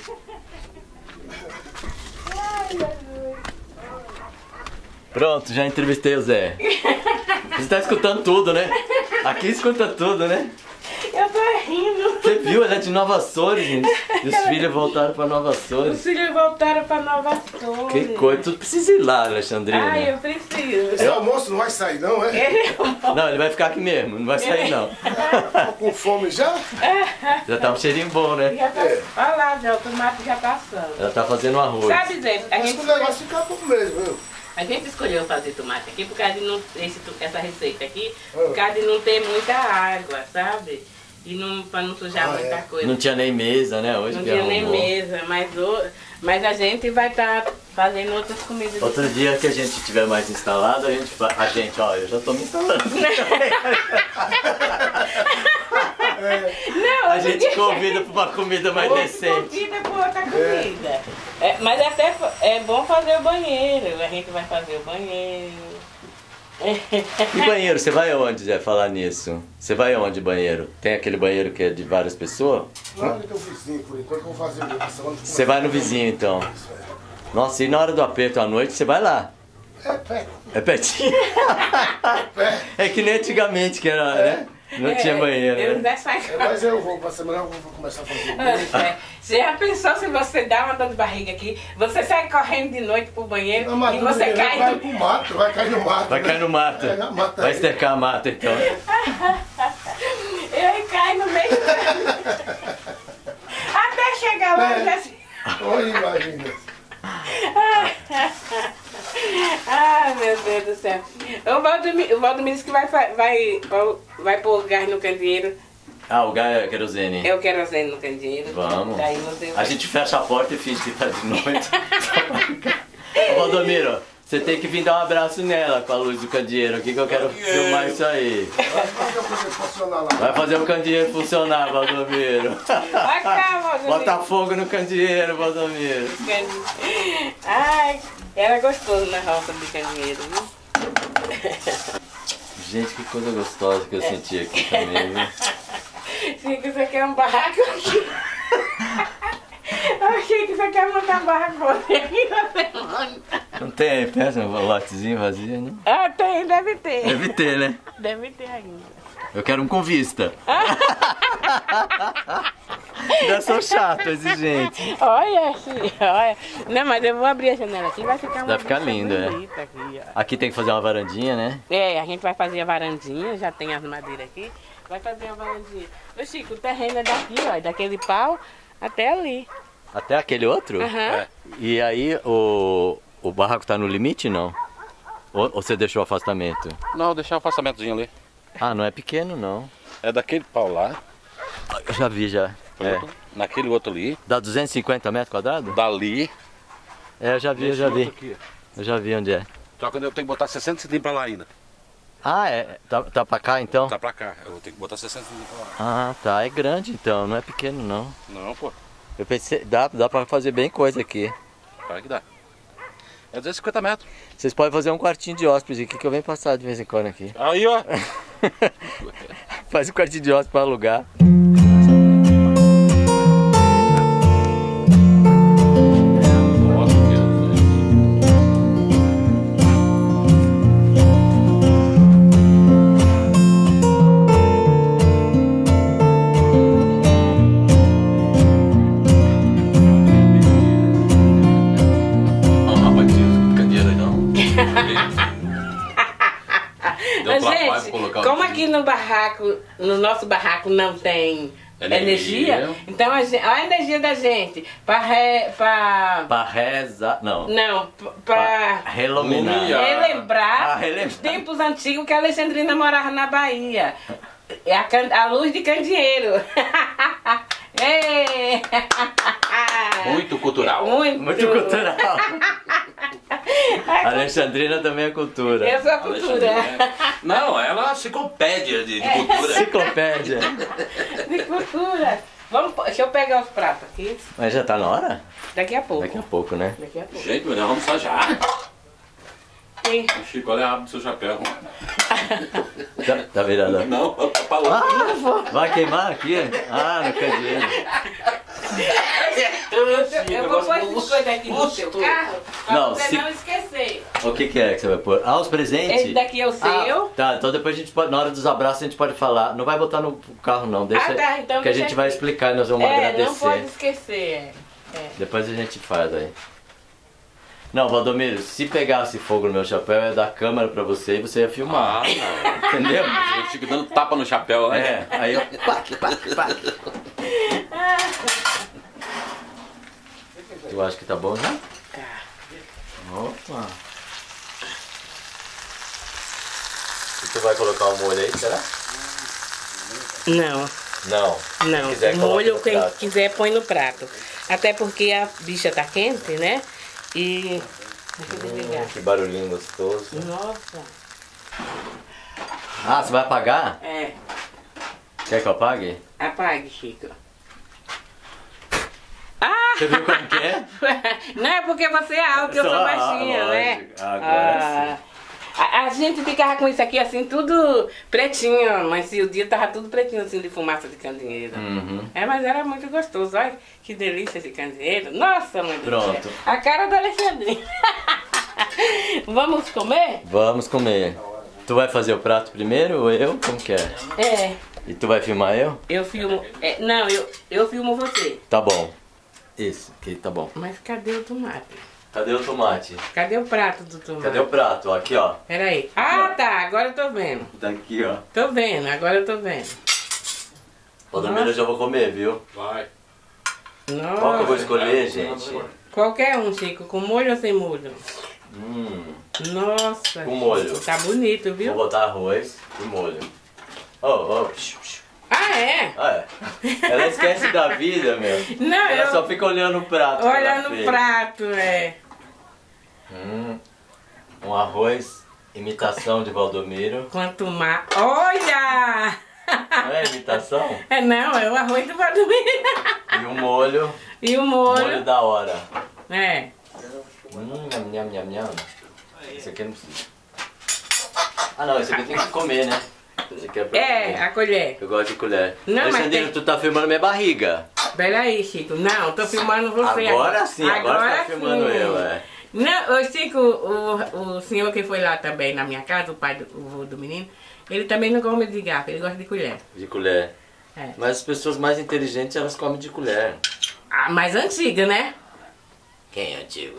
Pronto, já entrevistei o Zé. Você tá escutando tudo, né? Aqui escuta tudo, né? Eu tô rindo. Você viu? Ela é de Nova Açores, gente. E os filhos voltaram pra Nova Os Açores. filhos voltaram pra Nova Açores. Que coisa. Tu precisa ir lá, Alexandrina. Ai, eu preciso. Esse almoço não vai sair, não, é? Não, ele vai ficar aqui mesmo, não vai sair não. Tô com fome já? Já tá um cheirinho bom, né? Já tá... Olha lá, Zé, o tomate já passando. Ela tá fazendo arroz. Sabe, Zé, Acho que o negócio fica bom mesmo, viu? a gente escolheu fazer tomate aqui por causa de não... essa receita aqui, por causa de não ter muita água, sabe? E não, pra não sujar muita coisa. Não tinha nem mesa, né? Hoje Não que tinha nem arrumou. mesa, mas a gente vai estar fazendo outras comidas. Outro dia que a gente tiver mais instalado, a gente, ó, eu já tô me instalando. Não, A gente convida pra uma comida mais decente. Convida pra outra comida. Mas até é bom fazer o banheiro. A gente vai fazer o banheiro. E banheiro, você vai aonde, Zé, falar nisso? Você vai aonde, banheiro? Tem aquele banheiro que é de várias pessoas? Não, ele tem um vizinho, por enquanto eu vou fazer o Você vai no vizinho, então. Nossa, e na hora do aperto à noite, você vai lá? É perto. É pertinho? É que nem antigamente, que era, né? Não tinha banheiro, Eu né? Mas eu vou, pra semana eu vou começar a fazer. Você já pensou se você dá uma dor de barriga aqui, você sai correndo de noite pro banheiro Não, mas e você cai vai no... pro mato, vai cair no mato. Vai cair no mato. É, na mata Vai aí. estercar a mata, então. Eu caio no meio até chegar lá e já... Oi, imagina. Ai, meu Deus do céu. O Valdomiro disse que vai pôr gás no candeeiro. Ah, o gás é querosene. Eu quero acender no candeeiro. Vamos. Daí não deu. A gente fecha a porta e finge que tá de noite. Ô, Valdomiro, você tem que vir dar um abraço nela com a luz do candeeiro aqui, que eu quero filmar isso aí. Vai fazer a coisa funcionar lá. Vai fazer o candeeiro funcionar, Valdomiro. Vai cá, Valdomiro. Bota fogo no candeeiro, Valdomiro. Ai, era gostoso na roça de candeeiro, viu? Gente, que coisa gostosa que eu senti aqui também, viu? Chico, você quer um barraco aqui? Ô, Chico, você quer montar um barraco pra você aqui na semana? Não tem peça, um lotezinho vazio, não? Ah, tem, deve ter. Deve ter, né? Deve ter ainda. Eu quero um com vista. Ainda sou chato, exigente. Olha, olha. Não, mas eu vou abrir a janela aqui, vai ficar uma Vai ficar vista lindo, é. bonita aqui, ó. Aqui tem que fazer uma varandinha, né? É, a gente vai fazer a varandinha, já tem as madeiras aqui. Vai fazer a varandinha. Ô, Chico, o terreno é daqui, ó, daquele pau até ali. Até aquele outro? Aham. E aí o O barraco tá no limite, não? Ou você deixou o afastamento? Não, deixar o afastamentozinho ali. Ah, não é pequeno, não. É daquele pau lá. Eu já vi, já. É. Naquele outro ali. Dá 250 metros quadrados? Dali. É, eu já vi, eu já vi. Eu já vi onde é. Só que eu tenho que botar 60 centímetros pra lá ainda. Ah, é? Tá pra cá, então? Tá pra cá. Eu vou ter que botar 60 centímetros pra lá. Ah, tá. É grande, então. Não é pequeno, não. Não, pô. Eu pensei, dá pra fazer bem coisa aqui. Para que dá. É 250 metros. Vocês podem fazer um quartinho de hóspede aqui, que eu venho passar de vez em quando aqui. Aí, ó. Faz um quartinho de hóspede pra alugar. Gente, como aqui no barraco, no nosso barraco não tem energia, então olha a energia da gente pra rezar, não. Não, pra relembrar os tempos antigos que a Alexandrina morava na Bahia. É a luz de candeeiro. Muito cultural. Muito cultural. A Alexandrina também é cultura. Eu sou a cultura. Não, ela é uma enciclopédia de cultura. Enciclopédia. De cultura. Deixa eu pegar os pratos aqui. Mas já tá na hora? Daqui a pouco. Daqui a pouco, né? Daqui a pouco. Gente, mas nós vamos almoçar já. Sim. Chico, olha rápido seu chapéu. Tá virando. Não, tá falando. Vai queimar aqui? Ah, no candeeiro. Eu vou pôr essas coisas aqui no seu carro pra Não, você não esquecer. O que é que você vai pôr? Ah, os presentes? Esse daqui é o seu. Tá, então depois a gente pode, na hora dos abraços a gente pode falar. Não vai botar no carro não, deixa Tá, então que a deixa gente vai aqui. explicar e nós vamos agradecer. Não pode esquecer. Depois a gente faz aí. Não, Valdomiro, se pegasse fogo no meu chapéu, eu ia dar a câmera pra você e você ia filmar. Não. Entendeu? A gente fica dando tapa no chapéu, né? É, aí eu... Pac. Tu acha que tá bom já? Tá. Opa! E tu vai colocar o molho aí, será? Não. Não. Não, Se quiser, o molho coloca no quem prato. quiser põe no prato. Até porque a bicha tá quente, né? E... Deixa eu desligar. Que barulhinho gostoso. Nossa. Ah, você vai apagar? É. Quer que eu apague? Apague, Chico. Ah! Você viu como que é? Não é porque você é alto, eu sou baixinha, né? lógico. Agora sim. A gente ficava com isso aqui assim, tudo pretinho, mas se o dia tava tudo pretinho assim de fumaça de candeeiro. Uhum. É, mas era muito gostoso, olha que delícia esse candeeiro. Nossa, mãe do Pronto. céu. A cara da Alexandrina. Vamos comer? Vamos comer. Tu vai fazer o prato primeiro ou eu? Como que é? É, E tu vai filmar eu? eu filmo. Não, eu filmo você. Tá bom. Isso, aqui tá bom. Mas cadê o tomate? Cadê o tomate? Cadê o prato do tomate? Cadê o prato? Aqui, ó. Peraí. Ah, tá, agora eu tô vendo. Daqui, ó. Tô vendo, agora eu tô vendo. Valdomiro, eu já vou comer, viu? Vai. Nossa. Qual que eu vou escolher, gente? Qualquer um, Chico, com molho ou sem molho? Nossa. Com molho. Tá bonito, Vou viu? botar arroz e molho. Oh. Ah, é? Ah, é. Ela esquece da vida, meu. Não, Ela eu... só fica olhando o prato. Olha no prato, é. Um arroz, imitação de Valdomiro. Quanto mais... Olha! Não é imitação? É, não, é o arroz do Valdomiro. E um molho. E o Molho molho. da hora. É. Nham. Esse aqui eu não precisa. Ah não, esse aqui tem que comer, né? Esse aqui é pra É, comer. a colher. Eu gosto de colher. Não, mas Alexandrina, tem- tu tá filmando minha barriga. Peraí, Chico. Não, tô filmando você. Agora sim, agora tá sim. filmando eu, é. Não, ô Chico, o senhor que foi lá também na minha casa, o pai do menino, ele também não come de garfo, ele gosta de colher. De colher. É. Mas as pessoas mais inteligentes, elas comem de colher. Ah, mais antiga, né? Quem é antigo?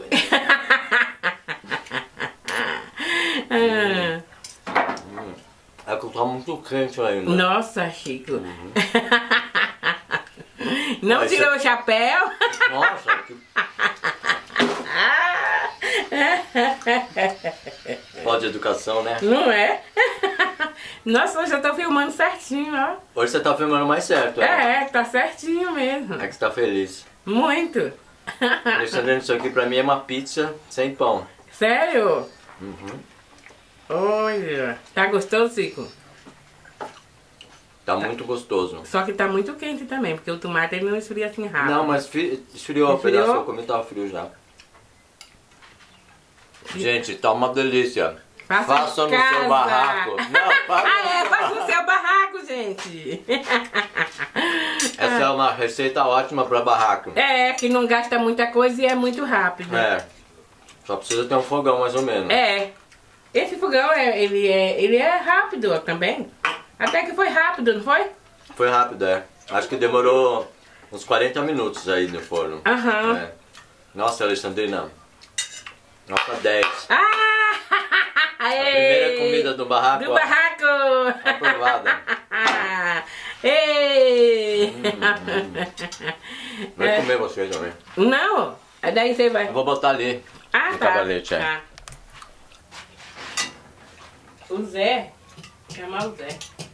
Ah, É que tá muito quente ainda. nossa, Chico. Não Mas tirou o chapéu? Nossa, que... de educação, né? Não é? Nossa, hoje eu tô filmando certinho, ó. Hoje você tá filmando mais certo, né? É, tá certinho mesmo. É que você tá feliz. Muito. Alexandrina, isso aqui pra mim é uma pizza sem pão. Sério? Uhum. Olha. Tá gostoso, Chico? Tá muito gostoso. Só que tá muito quente também, porque o tomate ele não esfria assim rápido. Não, mas esfriou o pedaço, eu comi, tava frio já. Gente, tá uma delícia. Faça no seu barraco. Não, faça no seu barraco, gente. Essa é uma receita ótima pra barraco. É, que não gasta muita coisa e é muito rápido. É. Só precisa ter um fogão mais ou menos. É. Esse fogão, ele é rápido também. Até que foi rápido, não foi? Foi rápido, é. Acho que demorou uns 40 minutos aí no forno. Aham. É. Nossa, Alexandrina. Nota 10. A primeira comida do barraco. Do barraco! Aprovada. Ei! Vai comer você também. Não, daí você vai. Eu vou botar ali. No Tá. cavalete, é. Tá. O Zé. Chamar o Zé.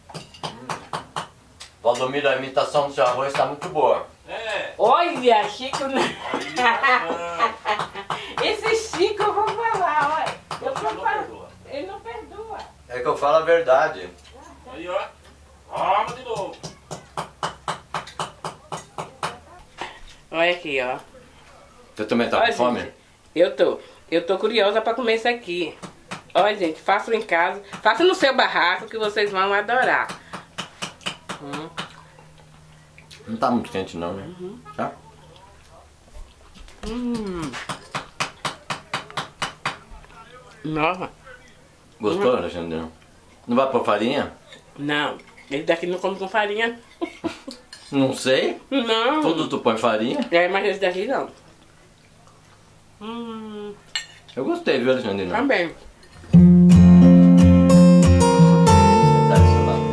Valdomiro, a imitação do seu arroz tá muito boa. É. Olha, Chico. Esse Chico eu vou falar, olha. Ele não perdoa. É que eu falo a verdade. Aí, ó. Vamos de novo. Olha aqui, ó. Você também tá Olha, com fome? gente, eu tô curiosa pra comer isso aqui. Olha, gente, faça em casa. Faça no seu barraco que vocês vão adorar. Não tá muito quente não, né? Tá? Nossa. Gostou, Alexandre? Não vai pôr farinha? Não, esse daqui não come com farinha. Não sei. Não. Tudo tu põe farinha? É, mas esse daqui não. Eu gostei, viu, Alexandre? Também. Dá isso lá.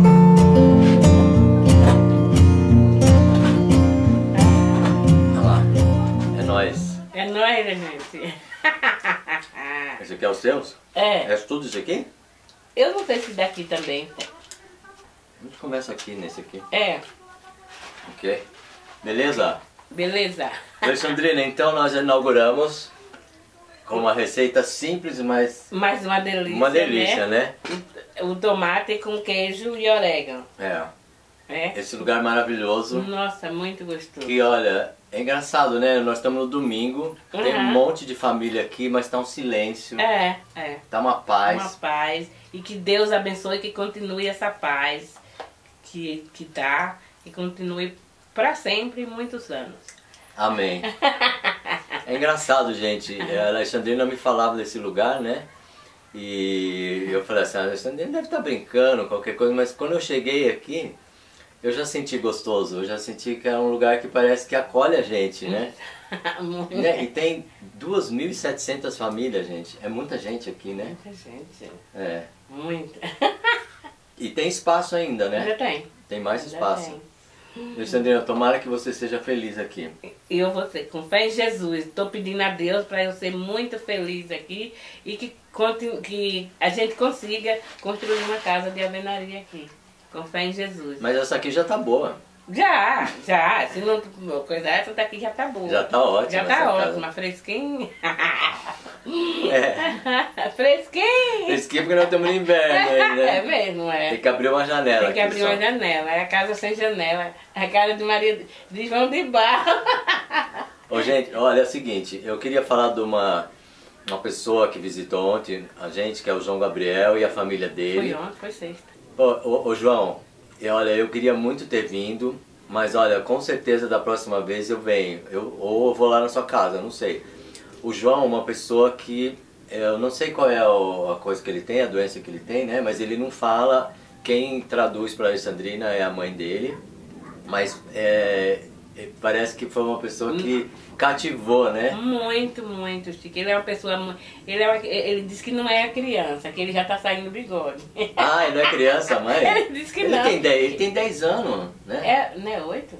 Olha lá. É nóis. É nóis, né, gente? Esse aqui é o seu? É. É tudo isso aqui? Eu não sei se daqui também tem. A gente começa aqui, nesse aqui. É. Ok. Beleza? Beleza. Alexandrina, então nós inauguramos com uma receita simples, mas Mais uma delícia, uma delícia, né? O tomate com queijo e orégano. É. É. Esse lugar maravilhoso. Nossa, muito gostoso. Que olha, é engraçado, né? Nós estamos no domingo, tem um monte de família aqui, mas tá um silêncio, É. tá uma paz. Uma paz. E que Deus abençoe, que continue essa paz que dá e continue para sempre, muitos anos. Amém. É engraçado, gente. A Alexandrina me falava desse lugar, né? E eu falei assim, a Alexandrina deve estar brincando, qualquer coisa, mas quando eu cheguei aqui, eu já senti gostoso, eu já senti que é um lugar que parece que acolhe a gente, né? Né? E tem 2.700 famílias, gente. É muita gente aqui, né? Muita gente. É. Muita. E tem espaço ainda, né? Ainda tem. Tem mais Ainda espaço. tem. Alexandrina, tomara que você seja feliz aqui. E eu vou ser, com fé em Jesus, estou pedindo a Deus para eu ser muito feliz aqui e que a gente consiga construir uma casa de alvenaria aqui. Com fé em Jesus. Mas essa aqui já tá boa. Já. Se não coisa, essa daqui já tá boa. Já tá ótima. Já essa tá casa. ótima, fresquinha. É. Fresquinha. Fresquinho porque nós estamos no inverno aí, né? É mesmo, é. Tem que abrir uma janela. Tem que aqui abrir só. uma janela. É a casa sem janela. É a casa de Maria de João de Barro. Ô, gente, olha, é o seguinte, eu queria falar de uma pessoa que visitou ontem a gente, que é o João Gabriel e a família dele. Foi ontem, foi sexta. Ô, João, olha, eu queria muito ter vindo, mas olha, com certeza da próxima vez eu venho. Ou eu vou lá na sua casa, eu não sei. O João é uma pessoa que, eu não sei qual é a coisa que ele tem, a doença que ele tem, né? Mas ele não fala, quem traduz para a Alexandrina é a mãe dele. Mas parece que foi uma pessoa que cativou, né? Muito, muito, Chico. Ele é uma pessoa... Ele disse que não é criança, que ele já tá saindo bigode. Ah, ele não é criança, mãe? Ele disse que não. Ele tem 10 anos, né? Não é 8?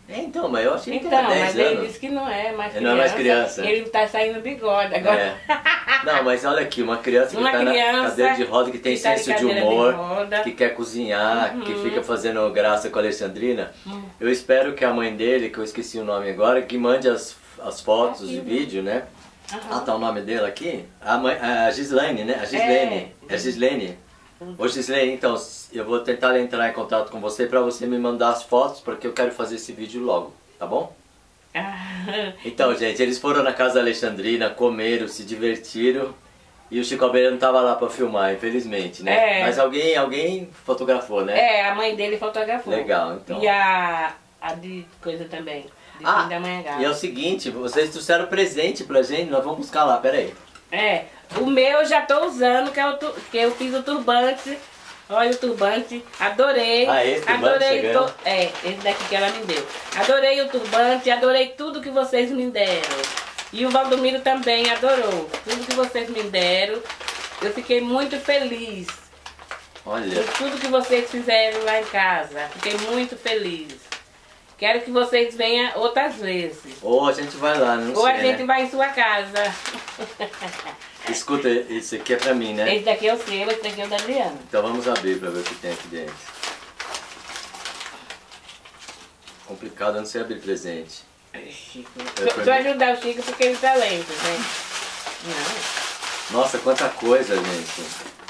Então, mas eu achei que Então, era 10 mas anos. ele disse que não é mais criança. Ele não é mais criança. Ele tá saindo bigode agora. É. Não, mas olha aqui, uma criança que Uma tá na criança cadeira de roda, que tem que tá de senso de cadeira de humor, roda. que quer cozinhar, que fica fazendo graça com a Alexandrina. Eu espero que a mãe dele, que eu esqueci o nome agora, que mande as fotos e vídeo, né? Ah, tá o nome dele aqui? A Gislaine, né? A Gislaine. É Gislaine. Ô Gislaine, então, eu vou tentar entrar em contato com você para você me mandar as fotos, porque eu quero fazer esse vídeo logo, tá bom? Então, gente, eles foram na casa da Alexandrina, comeram, se divertiram e o Chico Abelha não tava lá para filmar, infelizmente, né? Mas alguém fotografou, né? É, a mãe dele fotografou. Legal, então. E a de coisa também, de fim da manhã. E é o seguinte, vocês trouxeram presente pra gente, nós vamos buscar lá, peraí. É, o meu eu já tô usando, que eu fiz o turbante. Olha o turbante, adorei. Ah, esse turbante adorei esse daqui que ela me deu. Adorei o turbante, adorei tudo que vocês me deram. E o Valdomiro também adorou. Tudo que vocês me deram. Eu fiquei muito feliz. Olha. Por tudo que vocês fizeram lá em casa. Fiquei muito feliz. Quero que vocês venham outras vezes. Ou a gente vai lá, não sei, Ou a gente né? vai em sua casa. Escuta, esse aqui é pra mim, né? Esse daqui é o seu, esse daqui é o da Adriana. Então vamos abrir pra ver o que tem aqui dentro. Complicado, eu não sei abrir presente. Chico. Deixa eu ajudar o Chico porque ele tá lento, né? Não. Nossa, quanta coisa, gente.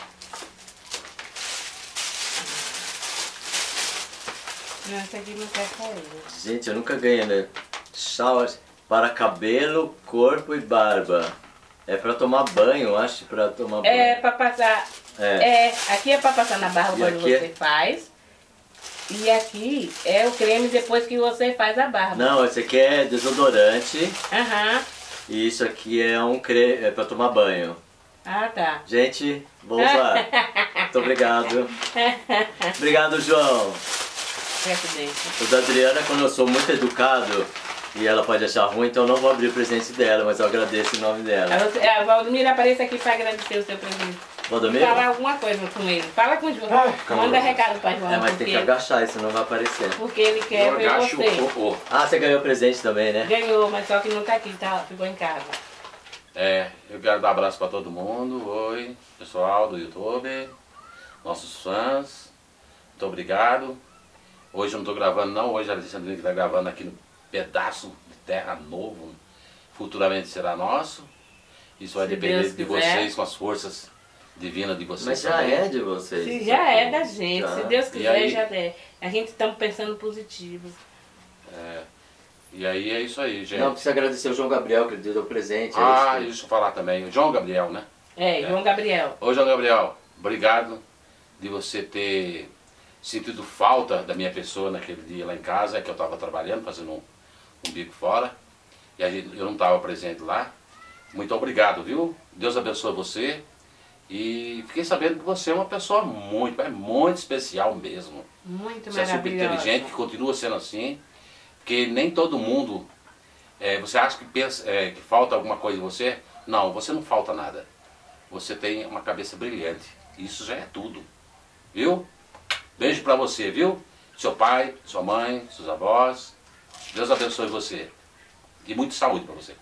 Não, esse aqui não quer sair. Gente, eu nunca ganhei, né? Shower para cabelo, corpo e barba. É pra tomar banho, eu acho, pra tomar banho. É pra passar. Aqui é pra passar na barba quando você faz. E aqui é o creme depois que você faz a barba. Não, esse aqui é desodorante. Aham. E isso aqui é um creme, é pra tomar banho. Ah, tá. Gente, vou usar. Muito obrigado. Obrigado, João. O da Adriana, quando eu sou muito educado, e ela pode achar ruim, então eu não vou abrir o presente dela, mas eu agradeço em nome dela. A Valdomiro aparece aqui para agradecer o seu presente. Valdomiro? Falar alguma coisa com ele. Fala com o João. Manda recado para João. Mas tem que agachar, senão vai aparecer. Porque ele quer ver você. Ah, você ganhou presente também, né? Ganhou, mas só que não tá aqui, ficou em casa. Eu quero dar um abraço para todo mundo. Oi, pessoal do YouTube, nossos fãs. Muito obrigado. Hoje eu não estou gravando não, hoje a Alexandrina está gravando aqui no pedaço de terra novo, futuramente será nosso. Isso vai depender de vocês, com as forças divinas de vocês. Mas já também é de vocês. Se já é da gente, já. Se Deus quiser aí, já é. A gente estamos pensando positivo. E aí é isso aí, gente. Não, precisa agradecer o João Gabriel que deu o presente. Deixa eu falar também, o João Gabriel, né? João Gabriel. Ô João Gabriel, obrigado de você ter sentido falta da minha pessoa naquele dia lá em casa, que eu estava trabalhando, fazendo um bico fora, e eu não estava presente lá. Muito obrigado, viu? Deus abençoe você. E fiquei sabendo que você é uma pessoa muito especial mesmo. Muito você maravilhosa. é super inteligente, que continua sendo assim, porque nem todo mundo... você acha que pensa que falta alguma coisa em você? Não, você não falta nada. Você tem uma cabeça brilhante. Isso já é tudo. Viu? Beijo pra você, viu? Seu pai, sua mãe, seus avós. Deus abençoe você. E muita saúde pra você.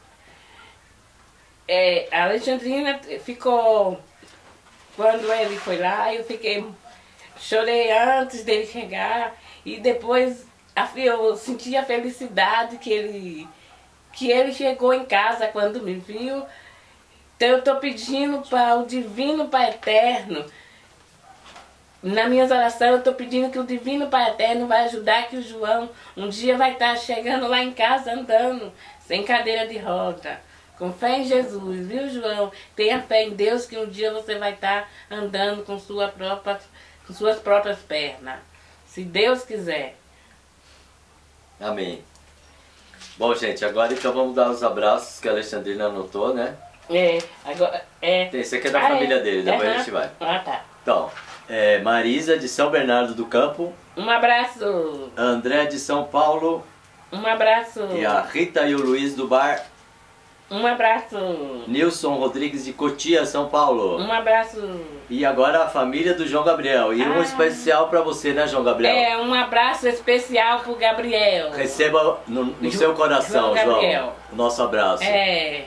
A Alexandrina ficou... Quando ele foi lá, eu chorei antes dele chegar. E depois eu senti a felicidade que ele chegou em casa quando me viu. Então eu estou pedindo para o Divino Pai Eterno, nas minhas orações eu estou pedindo que o Divino Pai Eterno vai ajudar, que o João um dia vai estar chegando lá em casa andando, sem cadeira de roda. Com fé em Jesus, viu, João? Tenha fé em Deus que um dia você vai estar andando com suas próprias pernas. Se Deus quiser. Amém. Bom, gente, agora então vamos dar os abraços que a Alexandrina anotou, né? Agora... Esse aqui é da família dele, depois a gente vai. Ah, tá. Então, Marisa de São Bernardo do Campo. Um abraço. André de São Paulo. Um abraço. E a Rita e o Luiz do Bar. Um abraço. Nilson Rodrigues de Cotia, São Paulo. Um abraço. E agora a família do João Gabriel. E um especial pra você, né, João Gabriel? É, um abraço especial pro Gabriel. Receba no seu coração, João, o nosso abraço. É.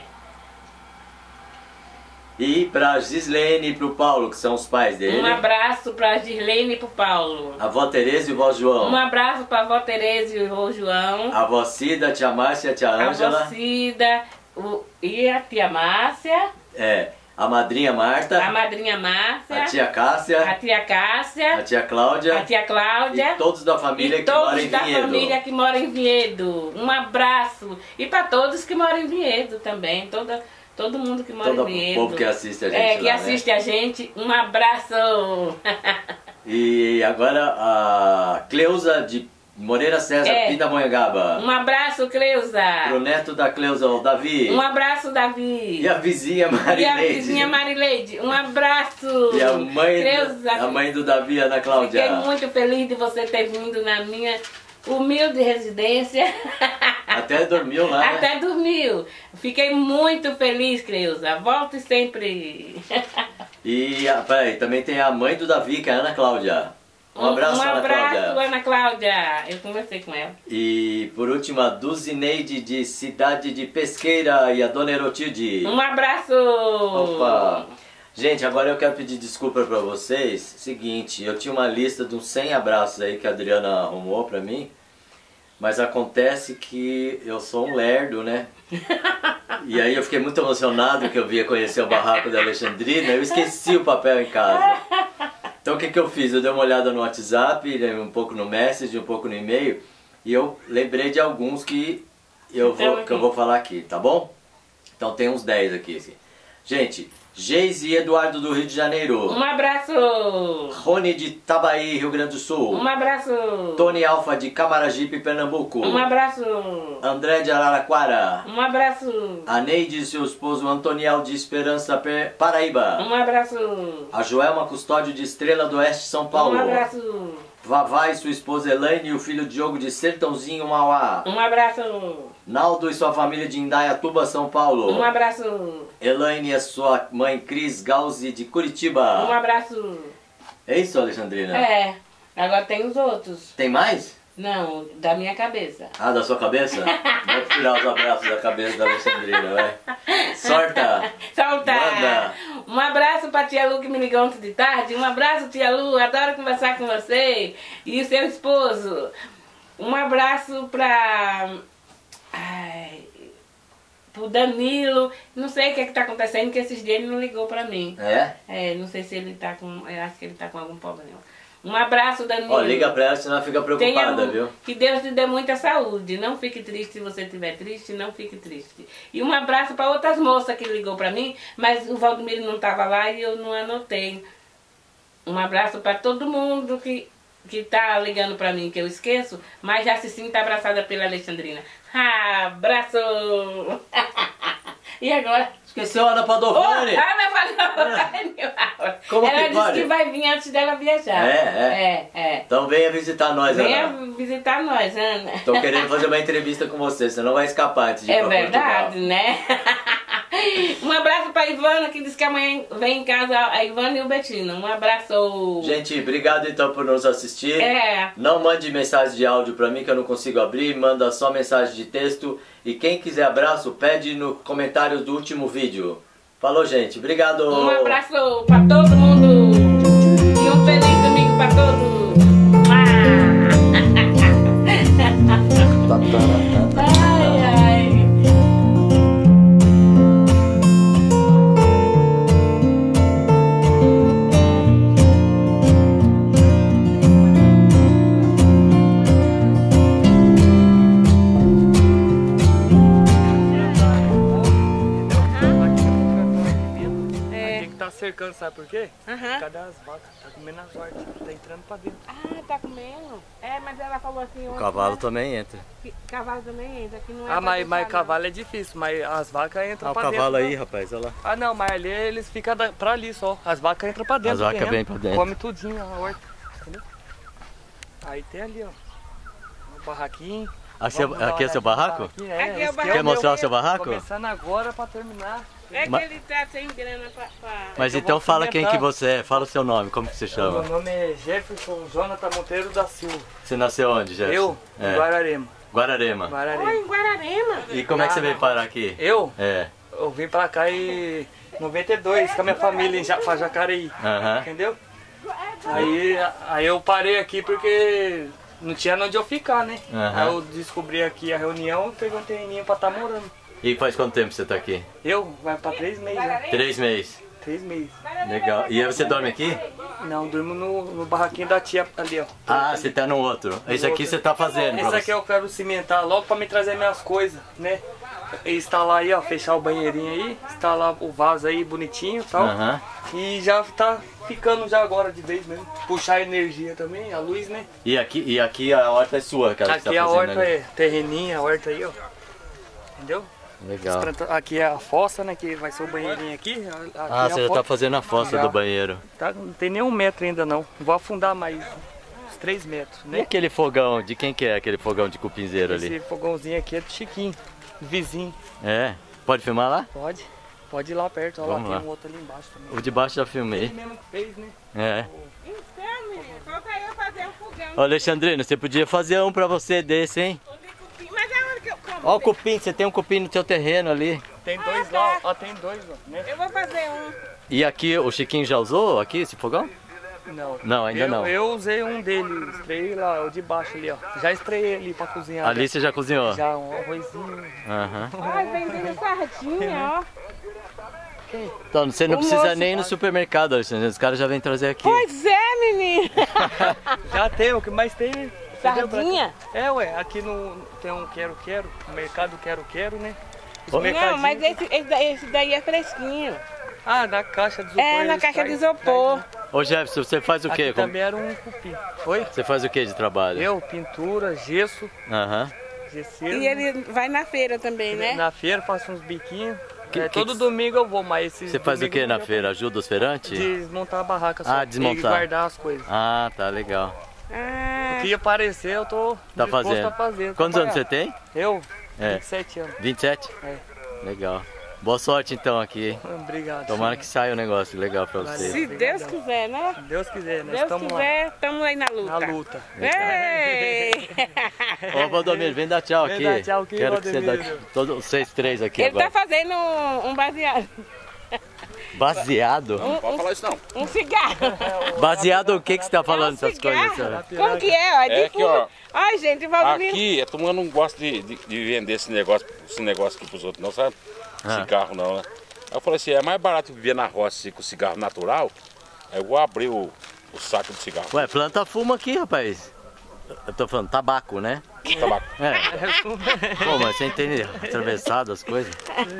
E pra Gislene e pro Paulo, que são os pais dele. Um abraço pra Gislene e pro Paulo. A avó Tereza e o vó João. Um abraço pra avó Tereza e o vô João. A avó Cida, a tia Márcia, a tia Ângela. A avó Cida e a tia Márcia. É, a madrinha Marta. A madrinha Márcia. A tia Cássia. A tia Cássia. A tia Cláudia. A tia Cláudia. E todos da família que moram em Vinhedo. Todos da família que mora em Vinhedo. Um abraço. E pra todos que moram em Vinhedo também. Todo mundo que mora em Vinhedo. O povo que assiste a gente É, que lá, assiste né? a gente. Um abraço. E agora a Cleusa de Moreira César, Pindamonhangaba. Um abraço, Cleusa. Pro neto da Cleusa, o Davi. Um abraço, Davi. E a vizinha Marileide. E a vizinha Marileide. Um abraço. E a mãe, Cleusa. a mãe do Davi, Ana Cláudia. Fiquei muito feliz de você ter vindo na minha humilde residência. Até dormiu lá, né? Até dormiu. Fiquei muito feliz, Cleusa. Volte sempre. E peraí, também tem a mãe do Davi, que é a Ana Cláudia. Um abraço, Ana Cláudia. Um abraço, Ana Cláudia. Eu conversei com ela. E por último, a Duzineide de Cidade de Pesqueira e a Dona Erotilde. Um abraço. Opa! Gente, agora eu quero pedir desculpa pra vocês. Seguinte, eu tinha uma lista de uns 100 abraços aí que a Adriana arrumou pra mim. Mas acontece que eu sou um lerdo, né? E aí eu fiquei muito emocionado que eu via conhecer o barraco da Alexandrina. Eu esqueci o papel em casa. Então o que eu fiz? Eu dei uma olhada no WhatsApp, um pouco no Message, um pouco no e-mail. E eu lembrei de alguns que eu vou falar aqui, tá bom? Então tem uns 10 aqui. Assim. Gente, Geise e Eduardo do Rio de Janeiro. Um abraço. Rony de Tabaí, Rio Grande do Sul. Um abraço. Tony Alfa de Camaragipe, Pernambuco. Um abraço. André de Araraquara. Um abraço. A Neide e seu esposo Antoniel de Esperança, Paraíba. Um abraço. A Joelma Custódio de Estrela do Oeste, São Paulo. Um abraço. Vavá e sua esposa Elaine e o filho Diogo de Sertãozinho, Mauá. Um abraço. Naldo e sua família de Indaiatuba, São Paulo. Um abraço. Elaine e a sua mãe Cris Gauzi de Curitiba. Um abraço. É isso, Alexandrina? É. Agora tem os outros. Tem mais? Não, da minha cabeça. Ah, da sua cabeça? Vou tirar os abraços da cabeça da Alexandrina, vai. Sorta! Solta! Manda. Um abraço pra tia Lu que me ligou ontem de tarde. Um abraço, tia Lu. Adoro conversar com você. E o seu esposo. Um abraço pra... pro Danilo. Não sei o que tá acontecendo, que esses dias ele não ligou pra mim. É? É, não sei se ele tá com... Eu acho que ele tá com algum problema. Um abraço, Danilo. Ó, liga pra ela, senão ela fica preocupada, viu? Que Deus te dê muita saúde. Não fique triste se você estiver triste, não fique triste. E um abraço para outras moças que ligou para mim, mas o Valdemiro não estava lá e eu não anotei. Um abraço para todo mundo que tá ligando para mim, que eu esqueço, mas já se sinta abraçada pela Alexandrina. Abraço! E agora? Esqueceu a Ana Padovani. Ana Padovani. Como ela que disse pode? que vai vir antes dela viajar. É. Então venha visitar nós, Venha Ana. visitar nós, Ana. Tô querendo fazer uma entrevista com você, você não vai escapar antes de ir É pra verdade, Portugal. né? Um abraço pra Ivana, que disse que amanhã vem em casa a Ivana e o Bettino. Um abraço. Gente, obrigado então por nos assistir. É. Não mande mensagem de áudio pra mim que eu não consigo abrir, manda só mensagem de texto. E quem quiser abraço, pede no comentário do último vídeo. Falou, gente. Obrigado. Um abraço pra todo mundo. E um feliz domingo pra todos. Ai, ai. Cercando, sabe por quê? Aham. Cadê as vacas? Tá comendo as hortas, tá entrando pra dentro. Ah, tá comendo? É, mas ela falou assim... O cavalo também entra. Cavalo também entra, aqui não é Ah, pra mas deixar, não. cavalo é difícil, mas as vacas entram Ah, o pra dentro. cavalo aí, não. rapaz, olha lá. Ah, não, mas ali eles ficam pra ali só. As vacas entram pra dentro. As vacas do terreno, vêm pra dentro. Come tudinho a horta, entendeu? Aí tem ali, ó. Um barraquinho. Aqui é seu barraco? Aqui é o barraco. Quer mostrar o seu barraco? Começando agora pra terminar. É que ele tá sem grana pra... Mas então fala quem que você é, fala o seu nome, como que você chama? Meu nome é Jefferson Jonathan Monteiro da Silva. Você nasceu onde, Jefferson? Eu, em Guararema. Guararema. Oi, em Guararema. E como é que você veio parar aqui? Eu? É. Eu vim pra cá em 92 com a minha família pra Jacareí. Entendeu? Aí eu parei aqui porque não tinha onde eu ficar, né? Aí eu descobri aqui a reunião e peguei um terreninho pra estar morando. E faz quanto tempo você tá aqui? Eu? Vai pra 3 meses, né? 3 meses. 3 meses. Legal. E aí você dorme aqui? Não, durmo no barraquinho da tia ali, ó. Ah, você tá no outro. Esse aqui você tá fazendo. Esse aqui eu quero cimentar logo pra me trazer minhas coisas, né? Instalar aí, ó, fechar o banheirinho aí, instalar o vaso aí bonitinho e tal. E já tá ficando já agora de vez mesmo. Puxar a energia também, a luz, né? E aqui a horta é sua, cara. Aqui que você tá a fazendo horta ali. é terreninha, a horta aí, ó. Entendeu? Legal. Aqui é a fossa, né? Que vai ser o banheirinho aqui. Ah, você já tá fazendo a fossa do banheiro. Tá, não tem nem 1 metro ainda não. Vou afundar mais uns 3 metros, né? E aquele fogão, de quem que é aquele fogão de cupinzeiro ali? Esse fogãozinho aqui é do Chiquinho, do vizinho. É? Pode filmar lá? Pode. Pode ir lá perto, olha lá, Vamos lá. tem um outro ali embaixo também. O de baixo já filmei. Ele mesmo que fez, né? É. Então, menino, falta eu fazer um fogão. Ô, Alexandrino, você podia fazer um pra você desse, hein? Mas aonde que eu como? Ó o cupim, você tem um cupim no seu terreno ali. Tem 2 lá, ó, tem 2, ó, né? Eu vou fazer um. E aqui, o Chiquinho já usou aqui esse fogão? Não. Não, ainda não. Eu usei um dele, estreiei lá, o de baixo ali, ó. Já estreiei ali pra cozinhar. Ali você já cozinhou? Já, um arrozinho. Ai, vendendo sardinha, ó. Então, você não precisa nem ir no supermercado, Alexandre. Os caras já vêm trazer aqui. Pois é, menino. Já tem, o que mais tem... Sardinha? É, ué, aqui no, tem um quero-quero, o mercado quero-quero, né? Os Não, mercadinhos. mas esse daí é fresquinho. Ah, na caixa de isopor. É, na eles caixa de traz- isopor. Ô, Jefferson, você faz o quê? Aqui também era um cupim. Oi? Você faz o quê de trabalho? Eu, pintura, gesso, gesseiro. E ele vai na feira também, né? Na feira faço uns biquinhos. Que Todo domingo eu vou, mas esses Você faz o domingos quê na eu vou feira? Ajuda os feirantes? Desmontar a barraca só. Ah, desmontar. E guardar as coisas. Ah, tá legal. Ah, O que aparecer eu tô Tá disposto fazendo. a fazer. Quantos anos você tem? Eu? É. 27 anos. 27? É. Legal. Boa sorte então aqui. Obrigado. Tomara que saia um negócio legal pra você. se Deus quiser, né? Se Deus quiser, nós Deus estamos lá. quiser, estamos aí na luta. Na luta. Ei! Ô, Valdomiro, vem dar tchau aqui. Vem dar tchau aqui, Quero que você dê Valdomiro. todos vocês três aqui Ele agora. tá fazendo um baseado. Baseado? Não pode falar isso não. Um cigarro. Baseado o que você tá falando É um essas coisas? cigarro. Senhora? Como que é? Ó, É de que, ó, fumo. Ai, gente, Valdomiro. Aqui, a turma não gosta de vender esse negócio aqui pros outros, não, sabe? Cigarro não, né? Aí eu falei assim, é mais barato viver na roça assim, com cigarro natural. Aí eu vou abrir o saco de cigarro. Ué, planta fumo aqui, rapaz. Eu tô falando tabaco, né? Tabaco. É. Pô, mas você entende atravessado as coisas?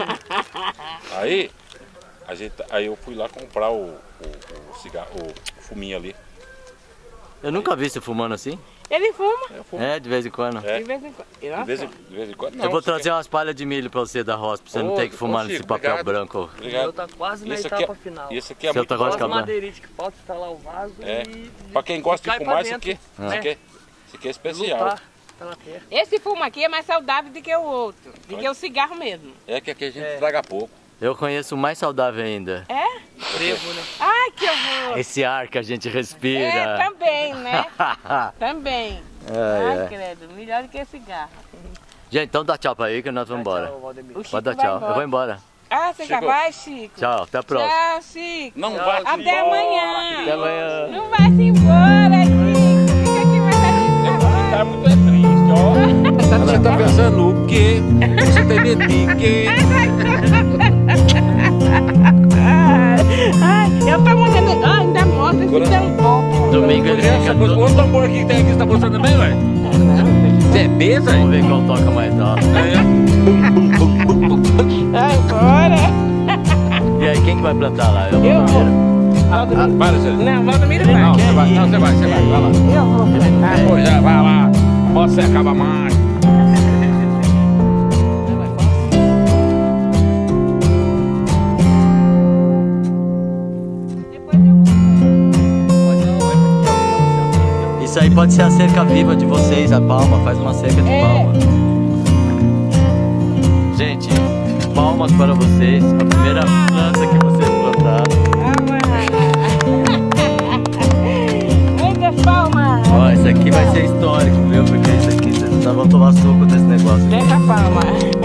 Aí eu fui lá comprar o cigarro, o fuminho ali. Eu nunca vi você fumando assim. Ele fuma. Eu fumo. É, de vez em quando. É. De vez em quando. De vez em quando. Não, Eu vou trazer umas palhas de milho pra você da roça, pra você não Ô, ter que fumar ô, nesse Chico, papel obrigado. branco. Eu Obrigado. tá quase na Isso etapa aqui final. Isso aqui é Seu muito tá bom. quase Só as acabando. madeiritas que falta instalar o vaso É. e... Pra quem gosta de cai fumar, pra isso aqui, dentro, isso né? aqui é especial. Lutar pela terra. Esse fumo aqui é mais saudável do que o outro. Do que o cigarro mesmo. É que aqui a gente traga pouco. Eu conheço o mais saudável ainda. É? Frevo, né? Ai, que horror. Esse ar que a gente respira. É, também, né? Também. É, Ai, é. credo. Melhor do que cigarro. Gente, então dá tchau pra aí que nós vamos embora. Tchau, Valdemir. O Chico Pode dar vai tchau. embora. Eu vou embora. Ah, você já Chico. vai, Chico? Tchau, até a próxima. Tchau, Chico. Não vai Até amanhã. Até amanhã. Não vai se embora, Chico. Fica aqui mais tarde. Tá muito triste, ó. Você tá pensando o quê? Você tem medo de quê? Ai, eu tô morrendo. Ai, ainda mostra esse tampão. Domingo ele fica todo... O tambor aqui que tem aqui, você tá mostrando também, ué? Você é besta, Vamos ver qual toca mais alto. Ai, bora. E aí, quem que vai plantar lá? Eu vou. Para, Zé. Não, Valdomiro vai. Não, você vai, vai lá. Eu vou plantar. Pô, já, vai lá. Você acaba mais. Isso aí pode ser a cerca viva de vocês, a palma. Faz uma cerca de palma. Gente, palmas para vocês. A primeira planta que vocês plantaram. Muitas palmas. Ó, isso aqui vai ser histórico, viu? Porque isso aqui vocês não vão tomar suco desse negócio. Deixa a palma.